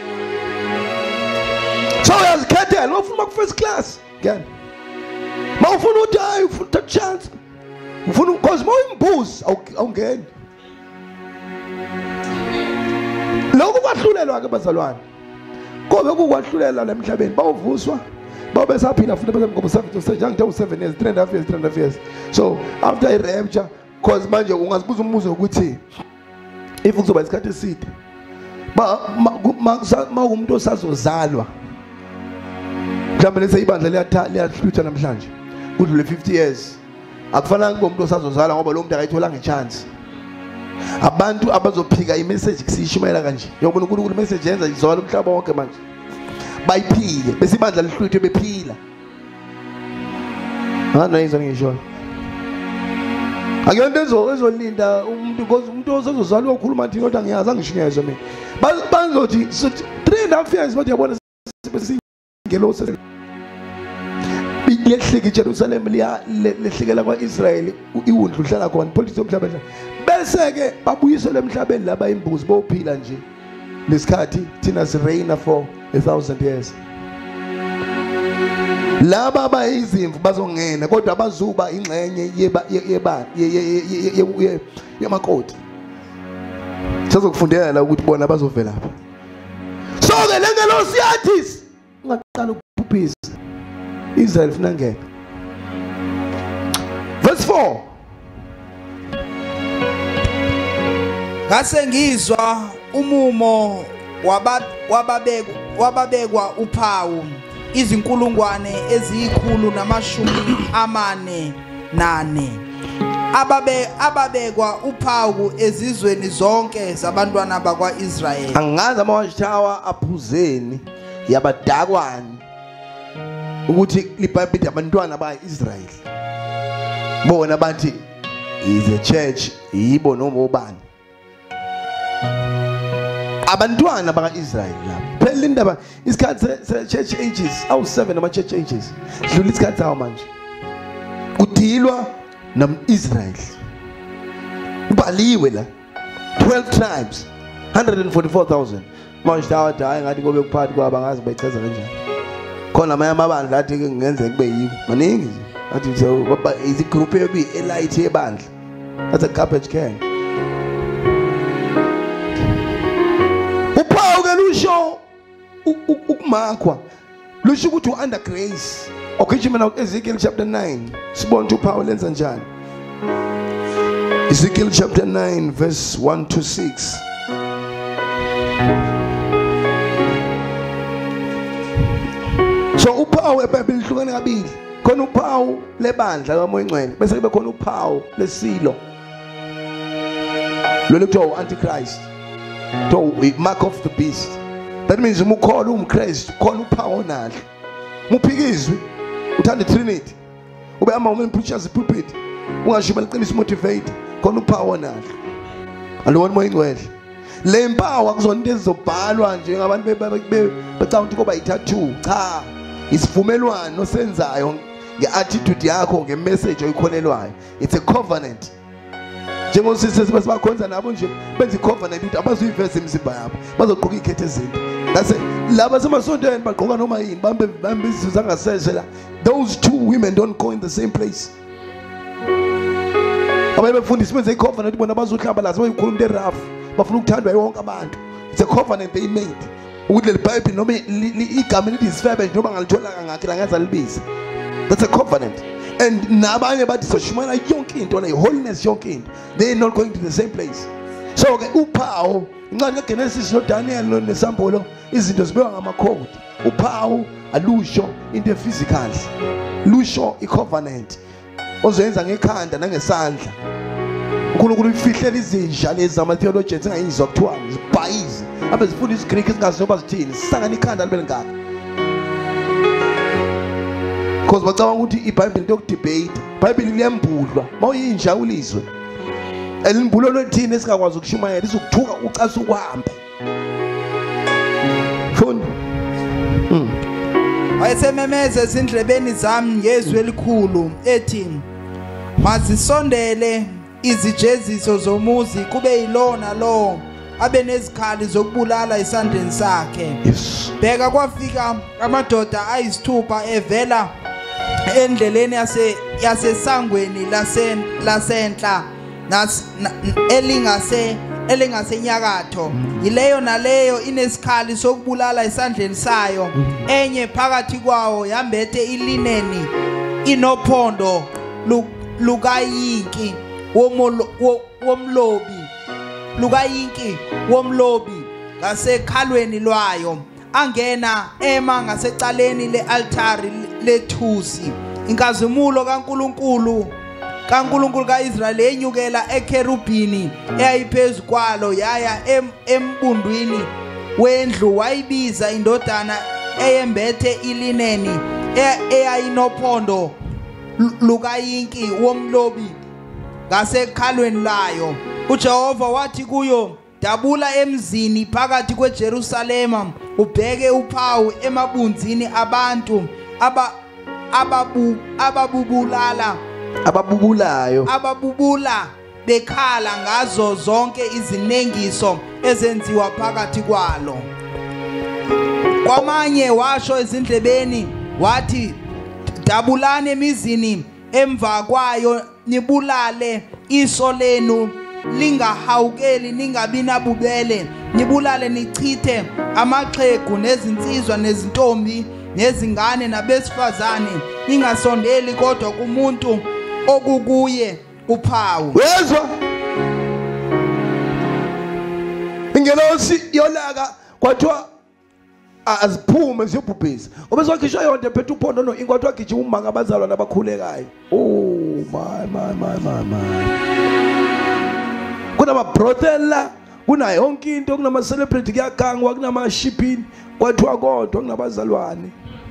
so uyazikhethela ufuna ku first class ngani mawufuna ukuthi hayi ufuna that chance ufuna because mawuyimbuzi awungeni lokho kwahlulelwa ke bazalwane kobe kukwahlulela emhlabeni bawuvuswa babe saphila futhi bese ngoba seven njenge seven years three and a half years three and a half years so after I rapture cause manje ungazibuza umbuzo ukuthi if kuzoba isikhathi eside ba ma umuntu osazozalwa mhlawumbe lese ibandla liyatha liyahlutha namhlanje kudlule fifty years akufanele kube umuntu osazozalwa ngoba lo muntu akayitholanga ichance abantu abazophika imessage kusishumayela kanje yobona uNkulunkulu message yenza izolo umhlaba wonke manje bayiphile bese ibandla lihluthe bephila hana izona ngisho akuyonto ezo ezolinda umuntu because umuntu ozozalwa ukhuluma nthi kodwa ngiyazi angishinyezwe mina bazothi three and a half years bathi yabona ngelosi lehlike iJerusalem liya lehlikela kwaIsrael iwundlu uhlala khona politics yomhlaba bese ke babuyisele emhlabeni laba imbuzi bophila nje lesikhathi thina sireign for a thousand years laba abayizimvu bazongena kodwa bazuba ingxenye yeba yeba yamakoti sizokufundela ukuthi bona bazovela lapha so ke lengelosi yathi ungaqala ukuphuphisa Israel funa ngeke verse four ngase ngizwa umumo wababekwa wababekwa uphawu izinkulungwane eziyikhulu namashumi amane nane ababe ababekwa uphawu ezizweni zonke zabantwana bakwaIsrayeli angazi amawashawa aphuzeni yabadakwani ukuthi liBhayibheli abantwana bakwaIsrayeli bona bathi is a church yibo noma ubani abantwana bakaIsrayeli lapha phela indaba isikhathi se church ages awu seven ama church ages dlula isikhathi sawo manje kudilwa namIsrayeli ubaliwe la twelve tribes one hundred forty-four thousand manje dawa hayi ngathi kobe kuphathi kwaba ngazi bayichaza kanjani khona amanye amabandla athi ke ngenzeka kube yibo maningi nje athi so baba is group ebi elite yebandla that's a garbage can uphawu ke lusho ukumakwa lusho ukuthi under grace ogijima na Ezekiel chapter nine sibona ukuthi uphawu lenza njani Ezekiel chapter nine verse one to six so uphawu eBhayibheli lihlukene kabili khona uphawu lebandla kaMoya Ngcwele bese kube khona uphawu lesilo lo lekuthiwa antichrist to mark of the beast that means uma ukholwa umKristu khona uphawu onalo muphikizwe uthanda iTrinity ube ama women preachers pulpit ungashiba liqinisa motivate khona uphawu onalo alona Moya Ngcwele le mpawu akuzona into ezizobhalwa nje ngabantu becanga ukuthi kuba i-tattoo cha isivumelwano senzayo ngeattitude yakho ngemessage oyikholelwayo it's a covenant njengosisi sibakhonza nabo nje benza icovenant ukuthi abazuyiveza imizimba yabo bazogqoka ikhethe izinto that's laba semasontweni bagqoka noma yini bambe bambe izizwe zangasese la. Those two women don't go in the same place. Abaye befundisa benze icovenant bona bazohlamba la sebeyikhuluma into erafu bafuna ukuthandwa yonke abantu. It's a covenant they made. Ukuthi le Bible noma igama elithi isifebe noma ngalithola ngakhe la ngaza libiza. That's a covenant. And nabanye bathi soshumana yonke into le holiness yonke into. They are not going to the same place. So ke uphawu incwadi kaGenesis no Daniel no nesambolo izinto zibekwa ngamakhodi. Uphawu alusho into physical. Lusho icovenant. Ozoyenza ngekhanda nangesandla. uNkulunkulu ufihlele izinja lezi zama theologians engayizwa kuthiwa zibhayizi abe zifunda isiGreek ezingazizoba zithini sisangana ikhanda libe lingaka. Because bacabanga ukuthi iBhayibheli into yokudebate, iBhayibheli liyambulwa mawuyinja ulizwe. Elimbulo lethini esingakwazi ukushumayela izokuthuka ucasa ukuhambe. Funda. Mm. Wayesememeza ezindlebeni zami ngezwi elikhulu ethi mazisondele izijeziso zomuzi kube yilona lo abe nezikhali zokubulala isandleni sakhe. Yes. Bheka kwafika amadoda ayisithupha evela endleleni yase yasesangweni lasen lasentla nas elingase elingasenyakatho. Yileyo naleyo inesikhali sokubulala isandleni sayo. Enye phakathi kwawo yambethe ilineni inophondo lukayinki womlobi lukayinki womlobi ngasekhalweni lwayo. Angena ema ngasecaleni lealtari lethusi. Inkazimulo kaNkulunkulu kaNkulunkulu kaIsrayeli enyukela ekerubini eyayiphezulu kwalo yaya embundwini wendlu wayibiza indodana eyembethe ilineni eyayinophondo lukayinki womlobi ngasekhalweni layo. uJehova wathi kuyo, dabula emzini phakathi kweJerusalema ubheke uphawu emabunzini abantu aba ababu ababubulala ababubulayo ababubula bekhala ngazo zonke izinengiso ezenziwa phakathi kwalo. Kwamanye washo ezindlebeni wathi, dabulani emizini emva kwayo nibulale iso lenu lingahawukeli ningabi nabubele. Nibulale nichithe amaxhegu nezinsizwa nezintombi nezingane nabesifazane. Ningasondeli kodwa kumuntu okukuye uphawu. Wezwa ingelosi yolaka kwathiwa aziphume ziyobhubhisa. Obezokhishwa yonke phethe uphondo no inkwathiwa agijima umanga abazalwa nabakhulekayo. Oh my my my my my. Kunama brothela kuna yonke into kunama celebrity kuyagangwa kunama shipping kwathiwa kodwa kunabazalwane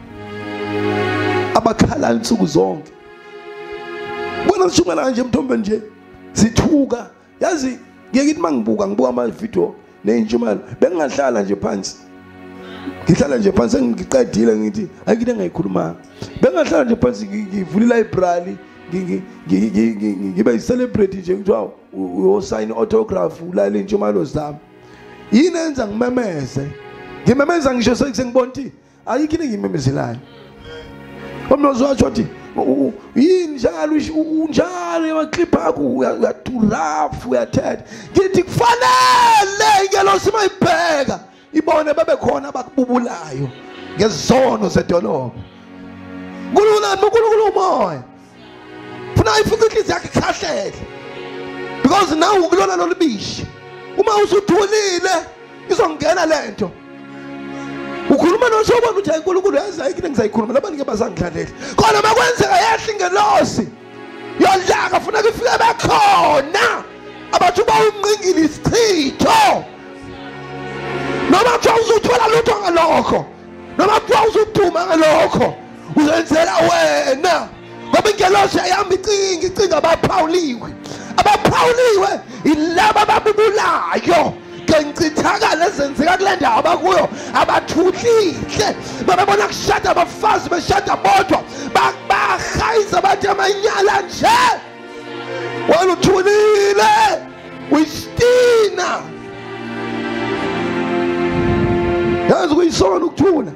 abakhala insuku zonke. Bona sishumela kanje mthombe nje sithuka yazi ngiyekithi mangibuka ngibuka ama video nenjumalo bengahlala nje phansi ngihlala nje phansi ngiqedile ngithi ayikho engayikhuluma bengahlala nje phansi ngivula library ngibe celebrate nje kuthiwa uyo sign autograph ulale injumalo zami yini enza ngimemeze ngimemeza ngisho sengibona ukuthi ayikho engimemezelayo. Omnozo wathi wathi yini njalo unjalo emaclip akho uyaturafu uyathetha ngithi kufanele ingelosi mayibheka ibone babe khona abakububulayo ngezono zedolobha. Kulula nokulula umoya funa ifike inhliziyo yakhe ikhahlele because now ukulona lolubishi uma usuthulile izongena lento ukhuluma noshobona ukuthi uNkulunkulu yazi ayikho engizayikhuluma labantu ke bazangidlalela kodwa makwenzeka yehle ingelosi yodlaka funa kufike bekhona abathi bawumngingile isichitho noma kuthiwa uzuthola lutho ngalokho noma kuthiwa uzuthuma ngalokho uzenzela wena ngoba ingelosi ayihamba icinga icinga abaphawuliwe abaphawuliwe ilaba ababubulayo ngicithakala ezenzeka kule ndawo abakuyo abathuhlile babona kushada abafazi beshada bodwa bahayiza abantu amanyala nje wena uthulile uyistina yazi Yazi kuyisona ukuthula.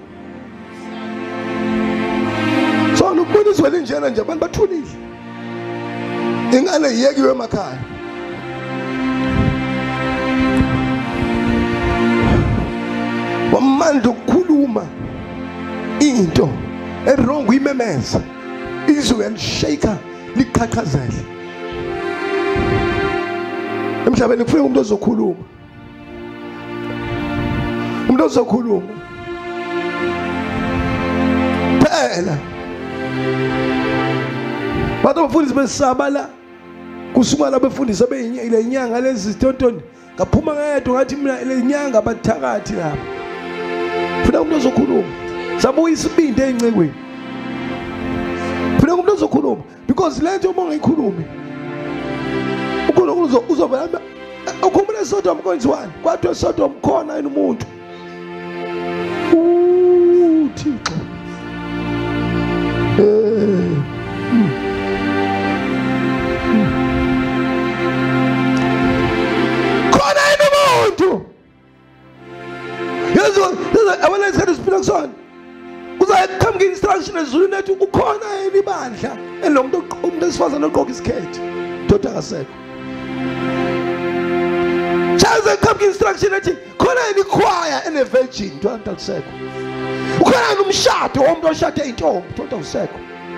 Sona ukubonisa njena nje abantu bathulile. Ingane iyekiwe emakhaya. Wamandla ukukhuluma into errong uyimemeza. Izwe yalishaka liqhaqhazela. Emhlabeni kufanele umuntu ozokhuluma. Umuntu ozokhuluma. Phela. Batho bafundisi besabala kusukuma la befundisa beyile nyanga lezi zitontoni ngaphuma ngedwa ngathi mina le nyanga bathakathi lapha. Funa umuntu ozokhuluma. Sabuya isibindi encekweni. Funa umuntu ozokhuluma because lento uma ngikhulumi uNkulunkulu uzovela ukhumula eSodom kwenziwani kwathi eSodom khona yini umuntu uThixo eh khona yini umuntu yezo awela isikhathi siphila kusona uzayiqhamuka instruction ezulwini ethi ukhona yini ibandla elomuntu umuntu esifazana oqoqa isikhethi doda akasekho. Chaza iqhamuka instruction ethi khona yini ichoir ene virgin doda akusekho. Ukhona yini umshado womuntu oshade intombi doda akusekho.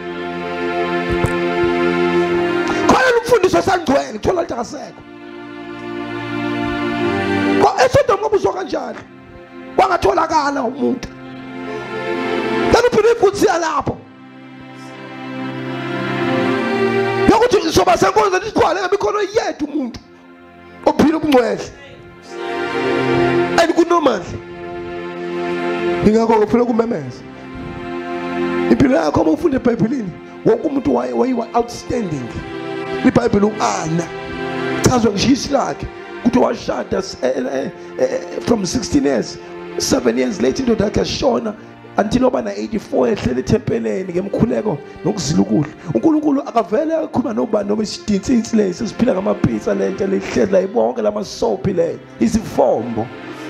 Khona yini umfundiso sangcwele thola doda akasekho. Kwa eSodom ngobuzwa kanjani kwangatholakala umuntu. Kanti uphinde futhi lapho. Yokuthi soba senkonzo isikhwala ngamikhono yethu umuntu ophila ubungcwele. Ayi kunomandla. Ingakho kufanele kumemeza. Impilo yakho uma ufunda eBhayibhelini wonke umuntu wayiwa outstanding. IBhayibheli uAna chazwa ngishisi lakhe ukuthi washada from sixteen years seven years later indoda yakhe yashona until oba na eighty-four ehlele ethempeleni ngemkhuleko nokuzila ukudla. uNkulunkulu akavele akhuluma nobani noma isidintsitsi lesi siphila ngamapizza lento lehlela ibonke lamasophi le izivombo.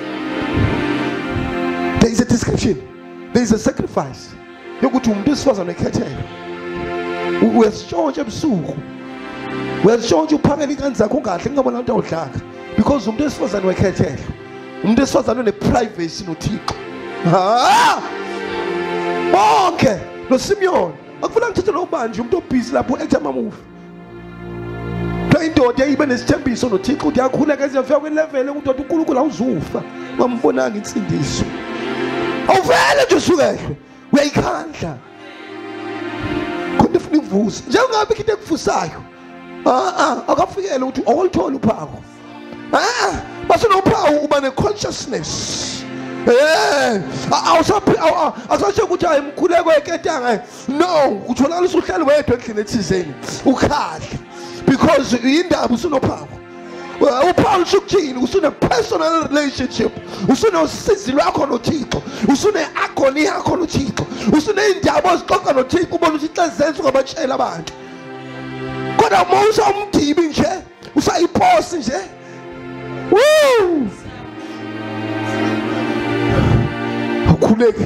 There is a description, there is a sacrifice yokuthi umuntu esifazana ekhethele uyasishontsha ebusuku uyasishontsha uphakela inkani zakho kahle ngingabona ukuthi awudlaka because umuntu esifazana wekhethele umuntu esifazana une-privacy noThixo. Ha bonke no Simeon akufuna ngithethe nobanje umuntu obhizi lapho ethama movie indoda yayibe nesithembiso noThixo ukuthi yakhuleka eziyafika kwilevel ukuthi uNkulunkulu awuzufa wambonanga insindiso awuvele nje usukehle uyayikhandla konke ufuna ivusa njengabe into ekufusayo ah ah akafikele ukuthi awulithola uphako ah basenophawu uba ne-consciousness. Eh awusaphi asasho ukuthi hayi mkhuleko eketanga no utholakala usuhlala wedwa endlini ethizeni ukhahla because indaba usunophawu. Uphawu ukuthini usune personal relationship usune usizi lwakho noThixo usune agony yakho noThixo usune indaba ozixoxa noThixo ubona ukuthi inhliziyo ungabatshela abantu kodwa uma usawumdibi nje usayiposi nje woo ukhuleke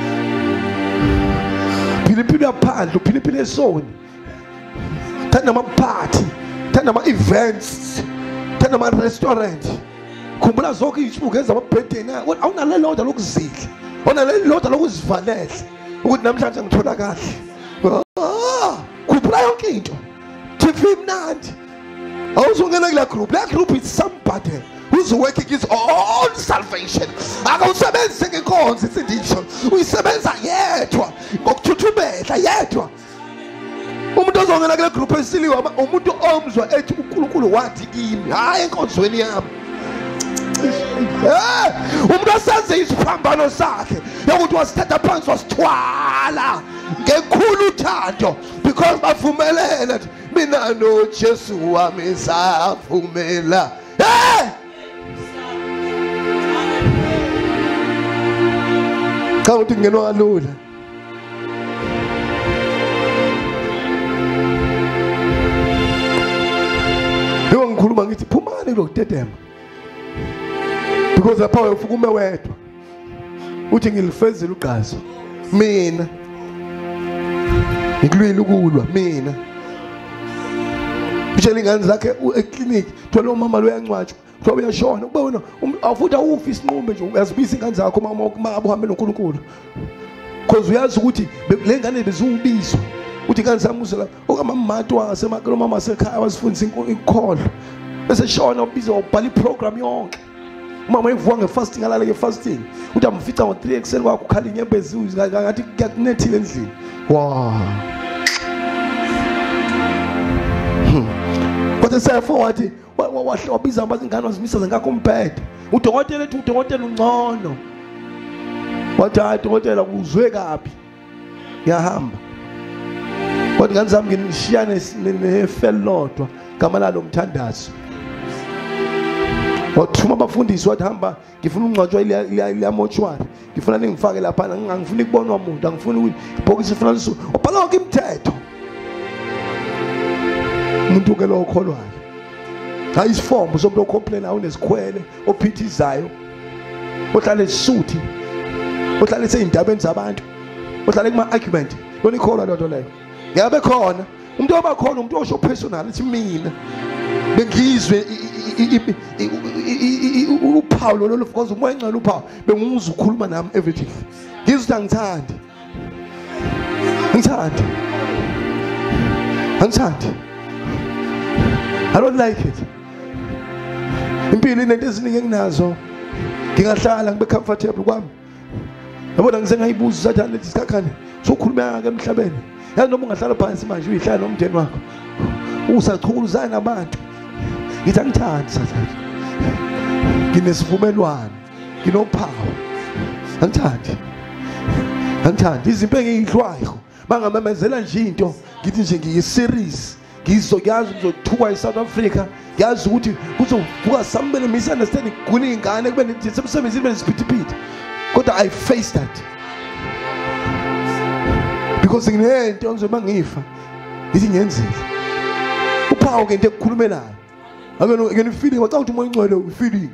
philiphile yaphandle uphiliphile esoni thanda ama-party thanda ama-events thanda ama-restaurant khumbula zonke iy'tsuku ezama-birthday awunaleli loda lokuzidla awunaleli loda lokuzivalela ukuthi namhlanje ngithola kahle khumbula yonke into thifi imnandi awuzongena kula group la group is somebody who's working his own salvation. Akawusebenzise ngenkonzo insindiso uyisebenza yedwa ngokuthuthumela yedwa. Umuntu ozongena kule group esiliwe umuntu omzwa ethi uNkulunkulu wathi kimi hayi enkonzweni yami. Eh umuntu osenze isiphambano sakhe yokuthi wasithatha phansi wasithwala ngekhulu uthando because bavumelene mina noJesu wami savumela. Eh cha uthi ngenwa kalula yo ngikhuluma ngithi phumani lo tetema because lapha ufukume wedwa uthi ngilifezela ugazi mina ngikulwile ukulwa mina utshela ingane zakhe eclinic thola umama lo yancwatshwa thoba uyashona kube wena awufuthi awufi isinqumo nje uyazibisa ingane zakho uma uhambe noNkulunkulu because uyazi ukuthi le ngane bezubizwa uthi ingane samusa la okamamato wasemakolo mama sekhaya wasifundisa inkolo bese shona ubizwa ubhala iprogram yonke umama evuka ngefasting alale ngefasting uthi amfica ngo three ekseni kwakho ukhala inyembezi ngathi kuyakunethile endlini wow kodwa sefo wathi wabiza abazingane wazimisa zengakho umphethe udokotela ethi udokotela ungcono wathi hayi dokotela kuzwe kapi ngiyahamba kodwa ingane zami nginishiyane nefelodwa gama lalo mthandazo wathuma abafundisi wathi hamba ngifuna ungcwatshwa ile mochwari ngifuna ningifake lapha ngangifuni ukubonwa umuntu angifuni ibhokisi ifuna lisu ubhala wonke imithetho umuntu ke lo okholwayo hayi isifombo somuntu ocomplain awunesikhwele ophithizayo ohlala esuthi ohlala eseyindabeni zabantu ohlala kuma argument lona ikholwa lento leyo ngabe khona umuntu obakhona umuntu osho personal ethi mina bengizwe uPaulo lo because umoya engcwele uPaulo bengumuza ukukhuluma nami everything ngizwe angithandi ngithandi angithandi I don't like it impilo inento eziningi enginazo ngingahlala ngibe comfortable kwami yabona ngisengayibuza sathana lethi sikhakhane sokhuluma ke emhlabeni yazi noma ungahlala phansi manje uyihlala nomndeni wakho usachukuluzana nabantu ngithi angithandi sathana nginesivumelwano nginophawu angithandi angithandi izimpe engiyihlwayo bangamemezela nje into ngithi nje ngiyiseries ngizoyazi ngizothuka eSouth Africa yazi ukuthi kuzovuka somebody misunderstanding kuningane kube nisemsebenzi ibe nisiphithiphithi kodwa I face that because nginento ngizoba ngifa ngithi ngiyenzile uphawu ke into ekukhulumelayo ake no ngene feeling wathi uthi umoya ngcwele feeling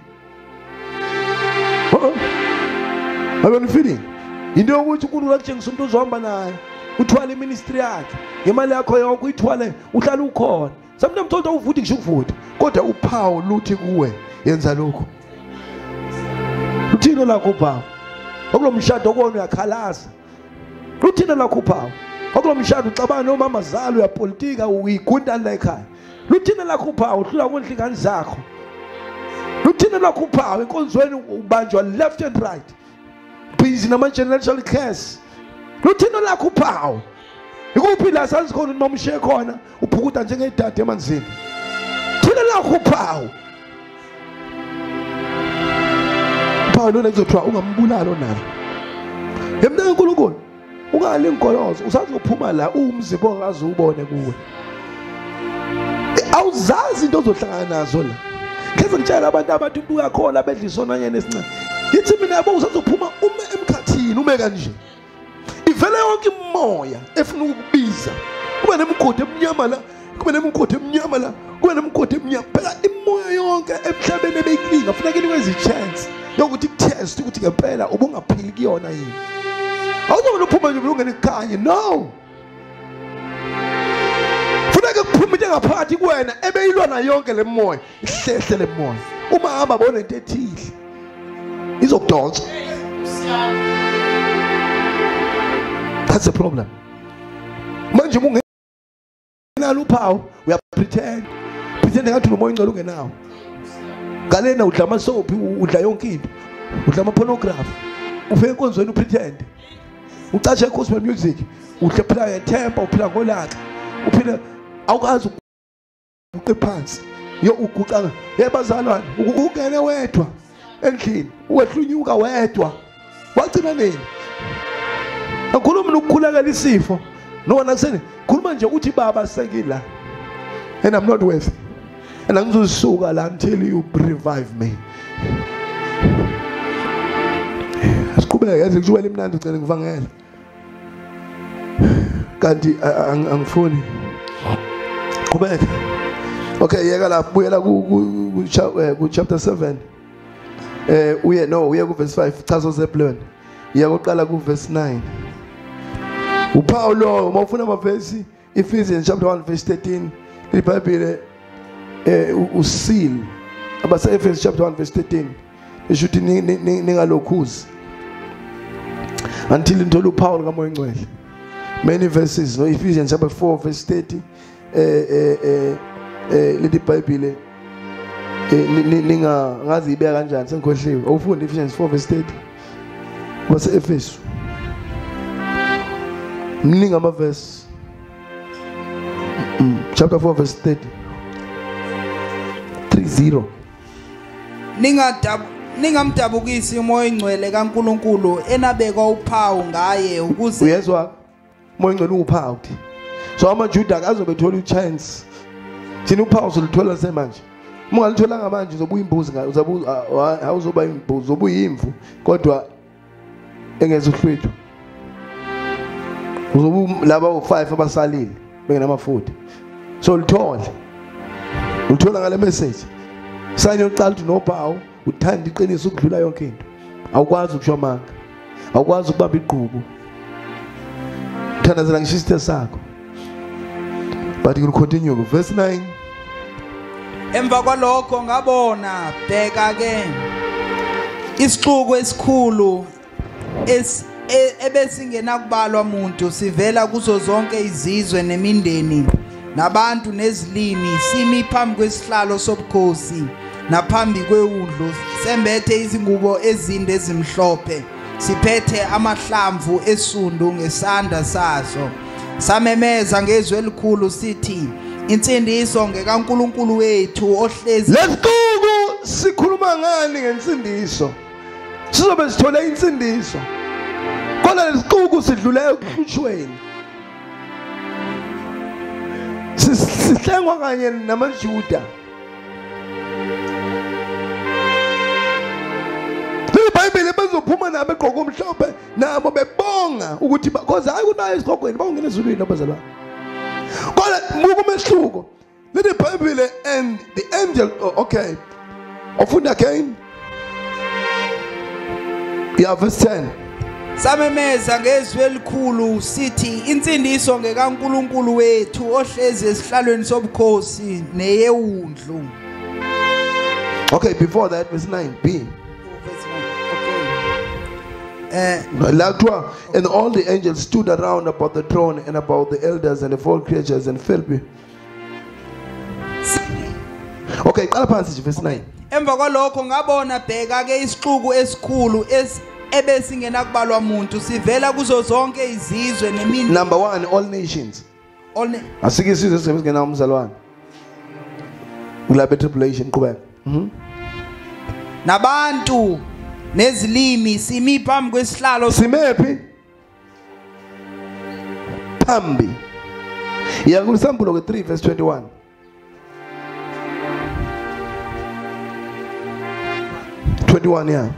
ake no feeling into ukuthi uNkulunkulu akutshengisa umuntu ozohamba naye uthwala iministry yakhe ngemali yakho yonke uyithwale uhlala ukhona sometimes thola uvuthi ngisho uvuthi kodwa uphawu luthi kuwe yenza lokho uthino lakho uphawu okulomshado okona uyakhalaza uthino lakho uphawu okulomshado ucabana nomama zalo uyapolitika uyigundana la ekhaya luthina lakho uphawu uhlula kondla ingane zakho luthina lakho uphawu enkonzweni ubanjwa left and right busy nama generational curse luthina lakho uphawu ikuphi la sazi khona noma umshiye khona uphukuta njengedade emanzini thina lakho uphawu uphawu lona kuzothiwa ungambulala onalo emna uNkulunkulu ungale inkolozo usazi ukuphuma la umzimba ongazi ubone kuwe awuzazi into ozohlangana nazo la ngeze ngitshela abantu abantu umuntu uyakhola bedla isonanyana esincane ngithi mina yabo usazophuma ume emkhathini ume kanje ivele yonke imoya efuna ukubiza kube nemigodi emnyama la kube nemigodi emnyama la kube nemigodi emnyama phela imoya yonke emhlabeni ebeyiklinga funeka inikeze ichance yokuthi test ukuthi ngempela ubungaphili kuyona yini awuzobona uphuma nje ungene ekhaya no funeka kuphuma into engaphakathi kuwena ebeyilwa na yonke le moya ihlehle le moya uma hamba bona into ethile izokudonsa. That's the problem. Manje mungenalo uphawu uya pretend pretend ngathi umoya ingcwele ungenawo galena udla amasoaphi udla yonke into udla ama pornography ufike enkonzweni upretend ucatshe gospel music udla phela ngetempa uphila ngolaka uphila awukazi uqe phansi yo uguqanga yebazalwane ukungene wedwa endlini wehlunyuka wedwa wagcina nini akhuluma ukukhulekela isifo nona kuseni khuluma nje uthi baba sekila and I'm not worthy and angizosisuka la until you revive me. Asiqhubeke yazi kushwela imnandi ucela ngivangela kanti angifuni qhubeka. Okay, yeka la buyela ku chapter seven. Eh uye no uye ku verse five chazo zeplon iyakuqala ku verse nine. uPaulo uma ufuna amavesi Ephesians chapter one verse thirteen iBhayibheli eh usil abase Ephesians chapter one verse thirteen eshuthi ningalokhuzi until into uPaul kaMoya Ngcwele. Many verses, no, Ephesians chapter four verse thirty eh eh eh leli iBhayibheli ninga ngazi ibeka kanjani sengikhohliwe awufunda Ephesians four verse thirty wase Ephesus mninga ama verse chapter four verse thirty thirty ningadab ningamdabukisi uMoya Ngcwele kaNkuluNkulu enabeka uphawu ngaye ukuze uyezwa Moya Ngcwele uphawu so amaJuda akazobe thola uchance thina uphawu soluthola semanje mungalithola ngamanje uzobuya imbuzi uzabu awuzoba imbuzi uzobuya imvu kodwa engeze uhlwithu uzobu laba u five abasalile bengenama forty so ulithola ulithola ngale message sayini yokuqala uthi nophawu uthanda iqiniso ukudlula yonke into awukwazi ukushomanga awukwazi ukubamba iqhubu uthandazela ngishiste sakho but you will continue verse nine. Emva kwalokho ngabona bheka ke isixuku esikhulu es ebesingena kubalwa umuntu sivela kuzo zonke izizwe nemindeni nabantu nezilimi simi phambi kwesihlalo sobukhosi naphambi kweundlu sembethe izingubo ezinde ezimhlophe siphethe amahlamvu esundu ngesandla saso samemeza ngezwi elikhulu sithi insindiso ngekaNkuluNkulu wethu ohlezi lesixuku sikhuluma ngani ngensindiso sizobe sithola insindiso kodwa lesixuku sidlula ekuhlutshweni sihlengwa kanye namaJuda iBhayibheli bezophuma nabo egqoka omhlophe nabo bebonga ukuthi because hayi kunayo esiqogweni bawungena ezulwini abazalwane kodwa buku umehluko let the Bible and the angel oh, okay ofunda again yeah verse ten samemeza ngezwi elikhulu sithi insindiso ngekaNkuluNkulu wethu ohlezi esihlalweni sobukhosi neyewundlu. Okay, before that verse nine b Uh, and all the angels stood around about the throne and about the elders and the four creatures and fell be. Okay, qala phansi verse nine. Emva kwalokho ngabona bheka ke isixuku esikhulu ebesingena kubalwa umuntu sivela kuzo zonke izizwe nemindeni. Number one, all nations. All ne Asike isizwe semingena umzalwane. Kulabe tribulation qhubeka. Mhm. Nabantu nezilimi simi phambi kwesihlalo simephi phambi ya kusambulo ke three verse twenty-one twenty-one ya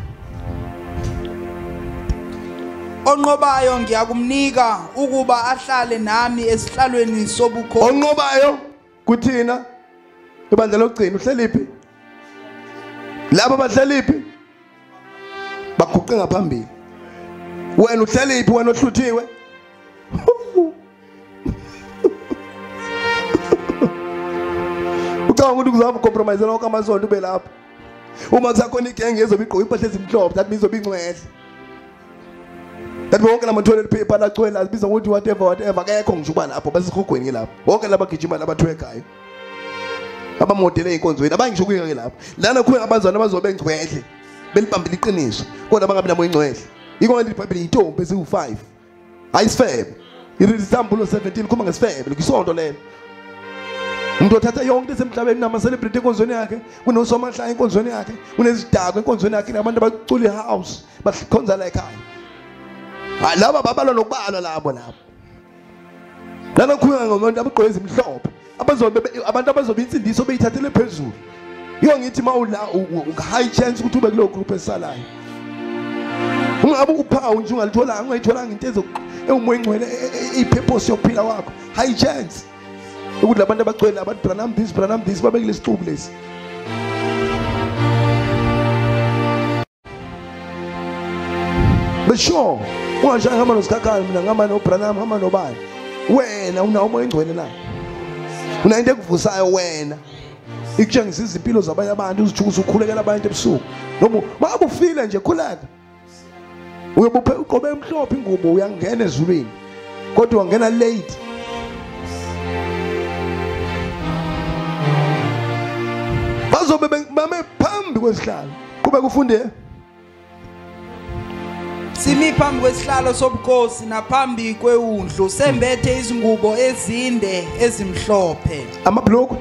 onqobayo ngiyakumnika ukuba ahlale nami esihlalweni sobukhosi. Onqobayo kuthina ibandla lokugcina uhlaliphi labo bahlaliphi baguqe ngaphambili wena uhlaliphi wena ohluthiwe ucabanga ukuthi kuzaba compromise lonke amasonto ube lapha uma kusakhona igenge ezobe igqoka impahla ezimhlophe that means izobe ingcwele that wonke lama toilet paper lagcwele azibiza ukuthi whatever whatever akekho ngisho uba lapho basihogweni lapho wonke laba gijima labathwekayo abamodele inkonzweni abangisho kuyeke lapho lana khona abazwana abazobe ngcwele belibambile iqiniso kodwa bangabi namo ingcwele iko ngale iBhayibheli intombi eziwu five ayisifebe iResambulo seventeen kuma ngesifebe likisonto lelo umuntu othatha yonke into esemhlabeni nama celebrate enkonzweni yakhe kunosomahla enkonzweni yakhe kunezidako enkonzweni yakhe nabantu abacula ihouse bakhonza la ekhaya hayi laba babalwa nokubalwa labo lapho lana khuluma ngabantu abagqoke ezimhlophe abazobe abantu abazobe insindiso beyithathele phezulu yo ngithi mawula high chance ukuthi ube kulo group esalayo ungabe uphawu nje ungalithola ungayithola into ezo eUmoya Ngcwele ipurpose yokuphila kwakho high chance ukuthi labantu abagcwele abantu Branham this Branham this babekile isixubu lesi ube sure ungashaya ngama nosikhakhana mina ngama noBranham ngama nobani wena una umoya engcwele la una into ekuvusayo wena ikutshengisa izimpilo zabanye abantu uzijukisa ukhulekela abantu ebusuku noma mabe ufile nje khuleka uyobuphe uqobe emhlophe ingubo uyangena ezulwini kodwa wangena late bazobe bame phambi kwesihlalo kube kufunde simi phambi kwesihlalo sobukhosi naphambi kweundlu sembethe izingubo ezinde ezimhlophe amabhloko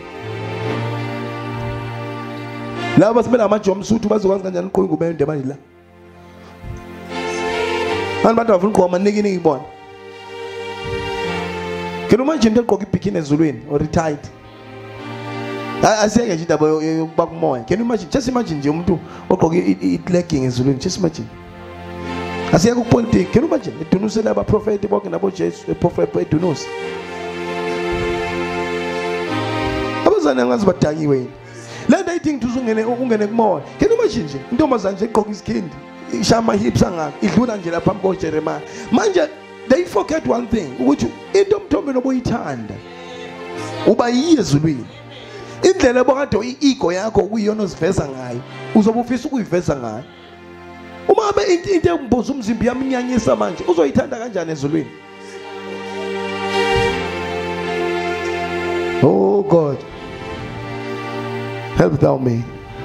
laba simele amajomsuit bazokwazi kanjani uqoqa ingubo ende manje la abantu bathi bafuna uqoqa amaniki ningibona ke noma nje ngiqoqa ibikini ezulwini or retired asiyeke nje indaba yokuba kumoya can you imagine just imagine nje umuntu oqoqa i-legging ezulwini just imagine asiyeke ukupolitiki can you imagine edunusela abaprofeti bonke nabo Jesu eprofeti edunusa abazana angazi badakiwe yini le nto ayithingi uzungene ungene kumoya can you imagine nje intombazana nje iqoqa isikhindi ishama hips angaka idlula nje lapha phambi koJeremiah manje they forget one thing ukuthi into omthombe noboyithanda uba yiyezulwini indlela ebokade i-ego yakho kuyiyona oziveza ngayo uzobe ufisa ukuyiveza ngayo uma abe into engimboza umzimba yaminyanyisa manje uzoyithanda kanjani ezulwini oh God help thou me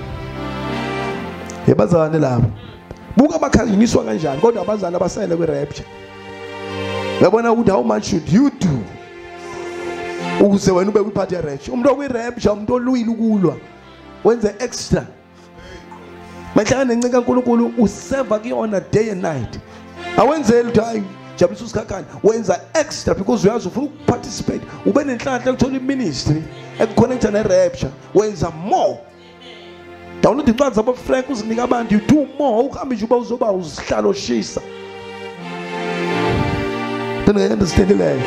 yebazane lapho buka bakhanyiniswa kanjani kodwa abazana abasayile kwi-rapture yabona ukuthi how much should you do ukuze wena ube kwiphathi ye-rapture umuntu okwi-rapture umuntu olwile ukulwa wenze extra mahlangana nencika kaNkulunkulu useva kuyona day and night awenzeli ukuthi hayi jabulisa usikhakhana wenza extra because uyazi ufuna ukuparticipate ube nenhlanhla ukuthola iministry ekuconnecta ne-rapture wenza more download incwadi zabo Frank uzinika abantu you do more uhambe nje uba uzoba usihlalo oshisa then I understand leyo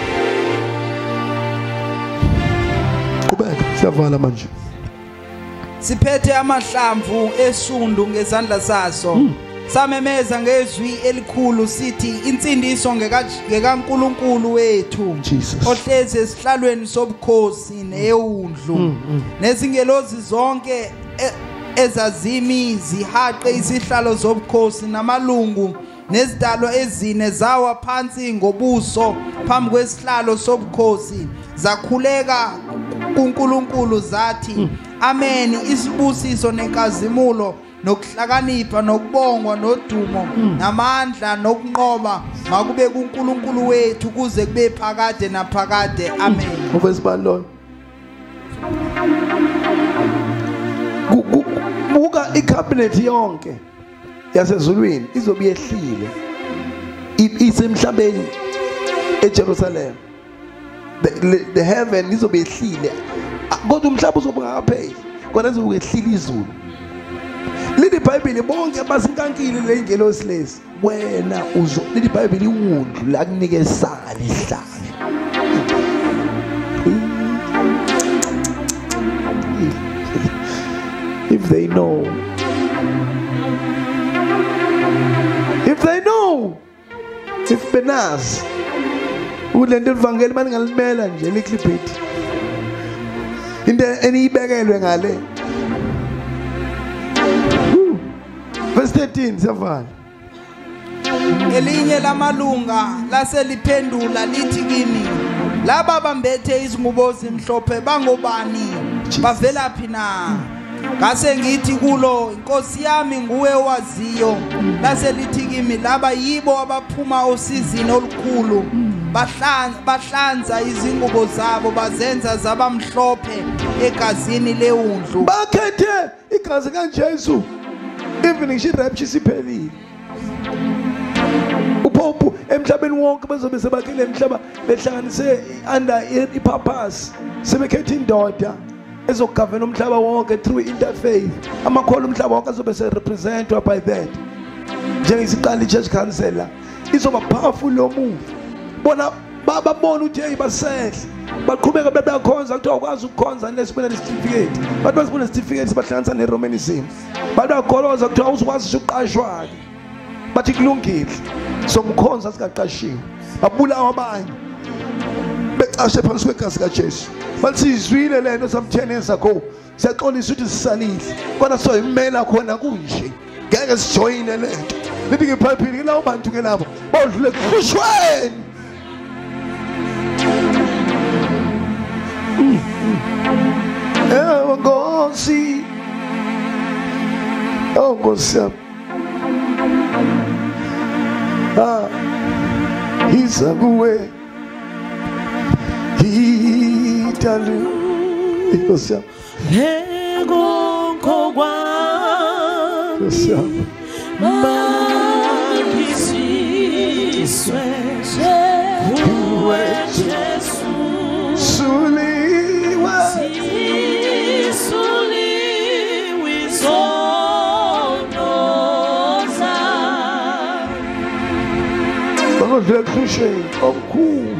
kubeka siyavala manje siphethe amahlamvu esundu ngezandla zaso samemeza ngezwi elikhulu sithi insindiso ngekaNkulunkulu wethu ohlezi esihlalweni sobukhosi neewundlu nezingelozi zonke ezazimi zihaqe isihlalo sobukhosi namalungu nezidalwa ezine zawa phansi ngobuso phambi kwesihlalo sobukhosi zakhuleka kuNkulunkulu zathi amen isibusiso nenkazimulo nokuhlakanipha nokubongwa nodumo namandla nokunqoba makube kuNkulunkulu wethu kuze kube phakade naphakade amen uvesibalona buka icabinet yonke yasezulwini izobe yehlile isemhlabeni eJerusalem the, the heaven izobe yehlile kodwa umhlaba uzobe ngaphezulu kodwa izobe yehlile izulu leli bible bonke basinkankile le ngelosi lezi wena uzo leli bible iwundlu la kunike sala ihlala if they know if they know if benazi ulento evangeli baningalimela nje liklipit into eniyibekelwe ngale verse thirteen siyavala elinye lamalunga laseliphendula lithi kimi laba bambethe izingubo zimhlophe bangobani bavelaphi na ngase ngithi kulo inkosi yami nguwe owaziyo laselithi kimi laba yibo abaphuma osizini olukhulu bahlanza bahlanza izingubo zabo bazenza zabamhlophe egazini leundlu bakhethe igazi kaJesu even ngisho siphelile upopu emhlabeni wonke bazobe sebakhele emhlaba behlanganise under ipurpose sebekhethe indoda ezogovern umhlaba wonke through interfaith amakholo umhlaba wonke azobe se representwa by that njengesiqali church council izoba powerful lo move bona baba bona ukuthi hey basehle baqhubeka bebakhonza kuthiwa ukwazi ukukhonza unless ubona certificate abantu basibona certificate sibahlanganisa neRomanism abantu bakholoza kuthiwa uzokwazi ukuqashwa bathi kulungile somkhonza sikaqashiwe abulawa abanye becashe phansi kwegazi kaJesu bathi izwile lento samthenisa ko siyaxolisa ukuthi sisalile kodwa soyimela khona kunje ngeke sijoyine lento lithi ngiphaphile lawo bantu ke labo bawudlule kuhlushweni oh Nkosi oh Nkosi ah iza kuwe italu Nkosi ego kogwa Nkosi Manisiswe Uwe Jesu Suliwa Suliwi Zonoza Bakudlule kuhlushweni okukhulu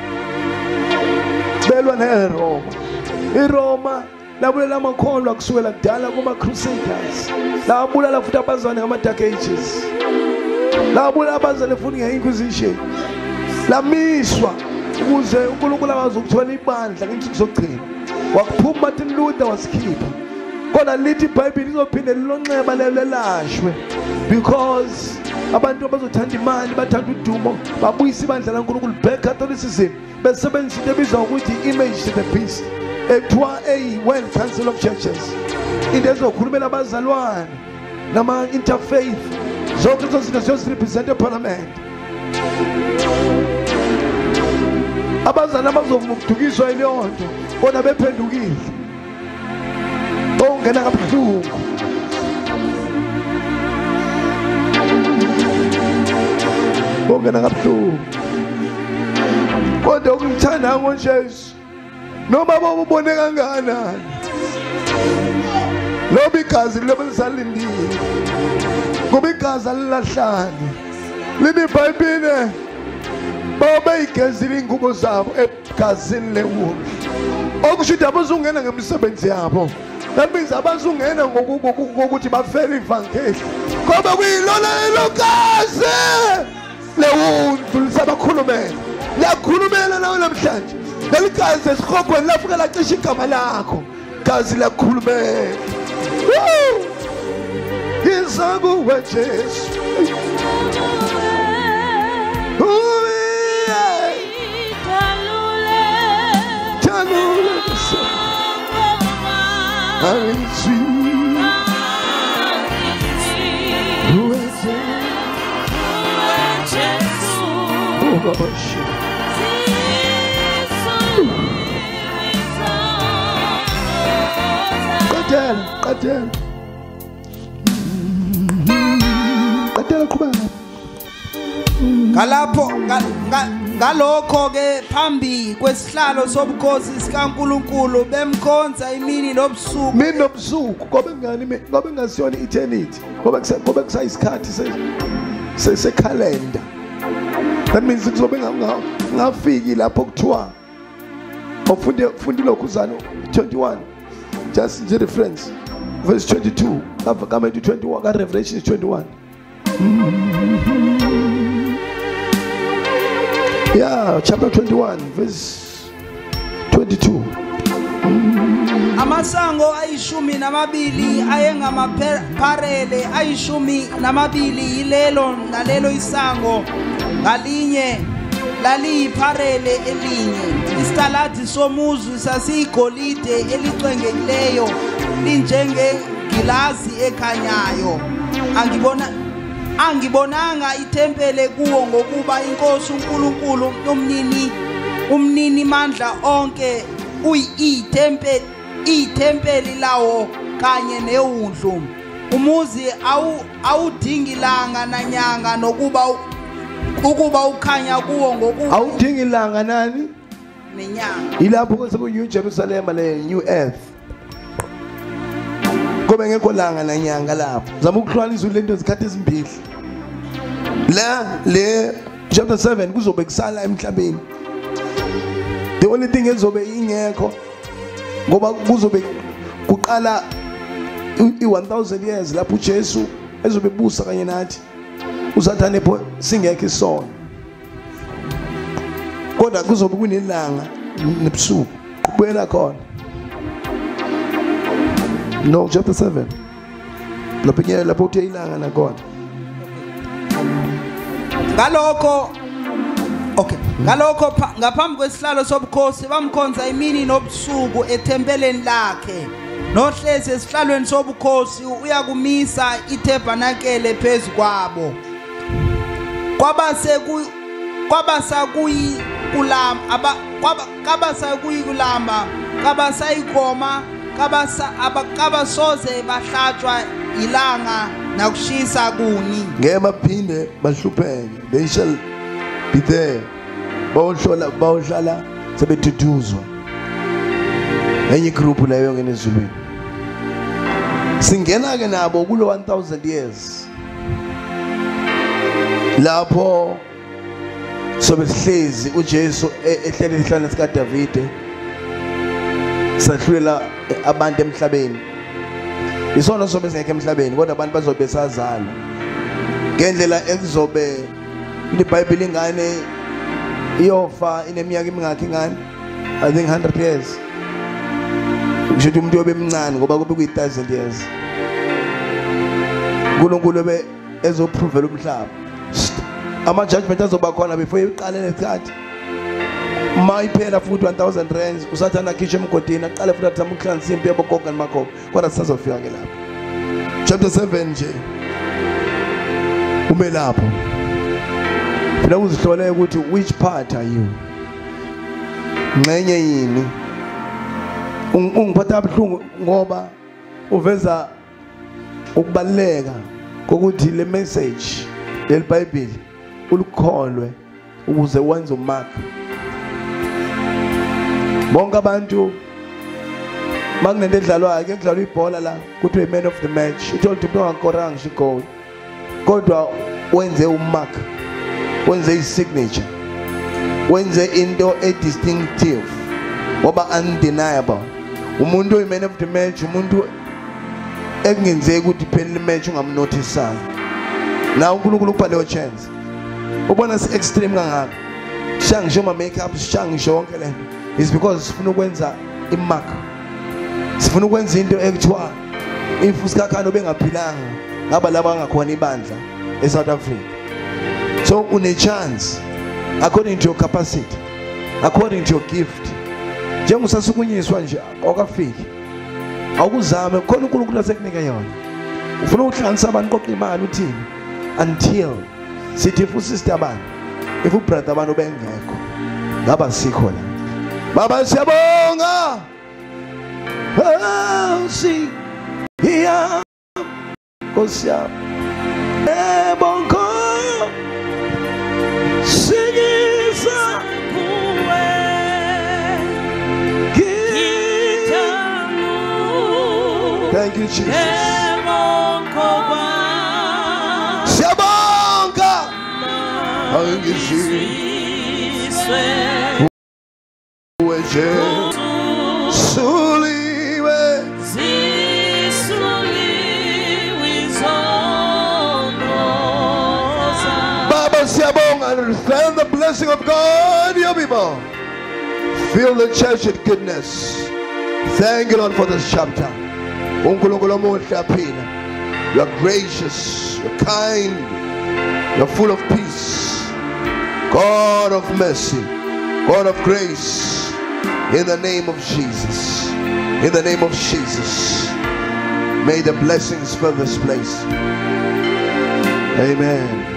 belwa neRoma iRoma labulela amakholwa kusukela kudala kuma Crusaders labulala futhi abazwane ngama Dark Ages labulala abazwane futhi nge-Inquisition lamiswa ukuze uNkulunkulu akwazi ukuthola ibandla ngensuku zokugcina wakuphuma Martin Luther wasikhipha kodwa lithi iBhayibheli lizophinde lilonxeba lelashwe because abantu abazothanda imali bathanda udumo babuyisa ibandla laNkulunkulu back Catholicism besebenzisa into ebizwa ukuthi image to the beast ekuthiwa eyi-World Council of Churches into ezokhulumela abazalwane nama-interfaith zonke lezo zinto ziyozirepresent eParliament abazalwane abazovuma ukudukiswa yileyo nto bona bephendukile ongena kabuhlungu ongena kabuhlungu kodwa ukungithanda ngoJesu noma babone kangakanani loba igazi lilobe lisalindile ngoba igazi alilahlani lini iBhayibheli babe igezile ingubo zabo egazini lewundlu okusho ukuthi abazungena ngemisebenzi yabo that means abazungena ngokuthi bafele ivangeli ngoba kuyilona lelogazi lewundlu lisabakhulumela liyakhulumela nawe namhlanje leli gazi esikhogweni lafika lacisha igama lakho gazi liyakhulumela iza kuwe Jesu Qadela, qadela. Qadela kuba. Ngalapho ngalokho ke phambi kwesihlalo sobukhosi sikaNkuluNkulu bemkhonza imini nobusuku Mini nobusuku ngoba ngani ngoba ngasiyona eternity ngoba ngoba kusayisikhathi se se calendar. That means kuzobe ngafiki lapho kuthiwa ufunde fundi lokhuzana twenty-one just the reference verse twenty-two come to twenty-one ka Revelation twenty-one. Yeah, chapter twenty-one verse twenty-two. Amasango ayishumi namabili ayengamaparele ayishumi namabili yilelo nalelo isango ngalinye laliyiparele elinye istaladi somuzi sasiyigolide elicwengekileyo linjenge gilazi ekhanyayo angibona angibonanga itempele kuwo ngokuba inkosi uNkulunkulu umnini umnini mandla onke uyitempeli itempeli lawo kanye newundlu umuzi awu awudingilanga nanyanga nokuba ukuba ukhanya kuwo ngokuba awudingilanga nani nenyanga ilapho kuseku New Jerusalem le New Earth ngoba ngekho langa nanyanga lapho zama ukuhlwanisa lento zikhathi ezimbili la le chapter seven kuzobe kusala emhlabeni the only thing ezobe ingekho ngoba kuzobe kuqala i one thousand years lapho uJesu ezobe busa kanye nathi usathane pho singekho isono kodwa kuzobe kunelanga nebusuku kubuyela khona. No, chapter seven. Lapho ke lapho uthe ilanga nakhona. Ngalokho okay, ngalokho ngaphambi kwesihlalo sobukhosi bamkhonza imini nobusuku ethempeleni lakhe. Nohlezi esihlalweni sobukhosi uyakumisa itabernacle phezu kwabo. Kwabase ku kwabasa kuyi kulama aba kwabasa kuyi kulama kabasayigoma kabasa abakabasoze bahlatshwa ilanga nakushisa kuni. Ngeke baphinde bahlupheke. They shall be there. Bawuhlola bawuhlala sebethuduzwa. Enye group leyo ngene ezulwini. Singena ke nabo kulo one thousand years. Lapho sobe sihlezi uJesu ehlele isihlalo sika Davide. Sahlulela abantu emhlabeni. Isona sobe singekho emhlabeni kodwa abantu bazobe besazala. Ngendlela ekuzobe iBhayibheli ingane iyofa ineminyaka emingaki ingane? I think one hundred years. Ngisho umuntu yobe emncane ngoba kube kuyi one thousand years. uNkulunkulu be ezoprove umhlaba. Ama judgment azoba khona before iqale lesikhathi. Mayiphela futhi one thousand rands usathana khishwe emgodini aqale futhi athama ukuhlanza impi yabogogo namakhokho kodwa sisazofika ke lapho. Chapter seven nje. Ume lapho. Funa uzihlole ukuthi which part are you? Ngcenye yini? Ungiphatha abhlungu ngoba uveza ukubaleka kokuthi le message le Bible ulukholwe ukuze wenze umark. Bonke abantu makunento edlalwayo ke kudlalwa ibhola la kuthiwe man of the match. Uthole ukuthi ungakoranga shigoli. Kodwa wenze umark. Wenze isignature. Wenze into e distinctive. Waba undeniable. Umuntu oyi man of the match, umuntu ekungenzeki ukuthi phela match ungamnothisa. Na uNkulunkulu upha leyo chance. Ubona si extreme kangaka. Shangisho ma makeup, shangisho yonke lento. It's because sifuna ukwenza imark. Sifuna ukwenza into ekuthiwa imfusi kakhano bengaphilanga ngaba laba ngakhona ibandla eSouth Africa. So une chance according to your capacity, according to your gift. Njengosasukunyiswa nje awukafiki. Awukuzame khona uNkulunkulu asekunike yona. Ufuna ukuhlanganisa abantu qoqa imali uthini until sithi futhi sister abantu if ubrother abantu bengekho ngaba sikho la. Baba siyabonga. Oh si ya kosia ebonko sigisa Kuwe Gitamu Thank you Jesus. Ebonkoba Siyabonga. Angisi Iswe weje suliwe Zisuli Wizonoza Baba siyabonga. Understand the blessing of God, your people. Fill the church with goodness. Thank you, Lord, for this chapter. uNkulunkulu omuhle aphila. You are gracious, you're kind, you're full of peace. God of mercy, God of grace, in the name of Jesus, in the name of Jesus, may the blessings fill this place. Amen.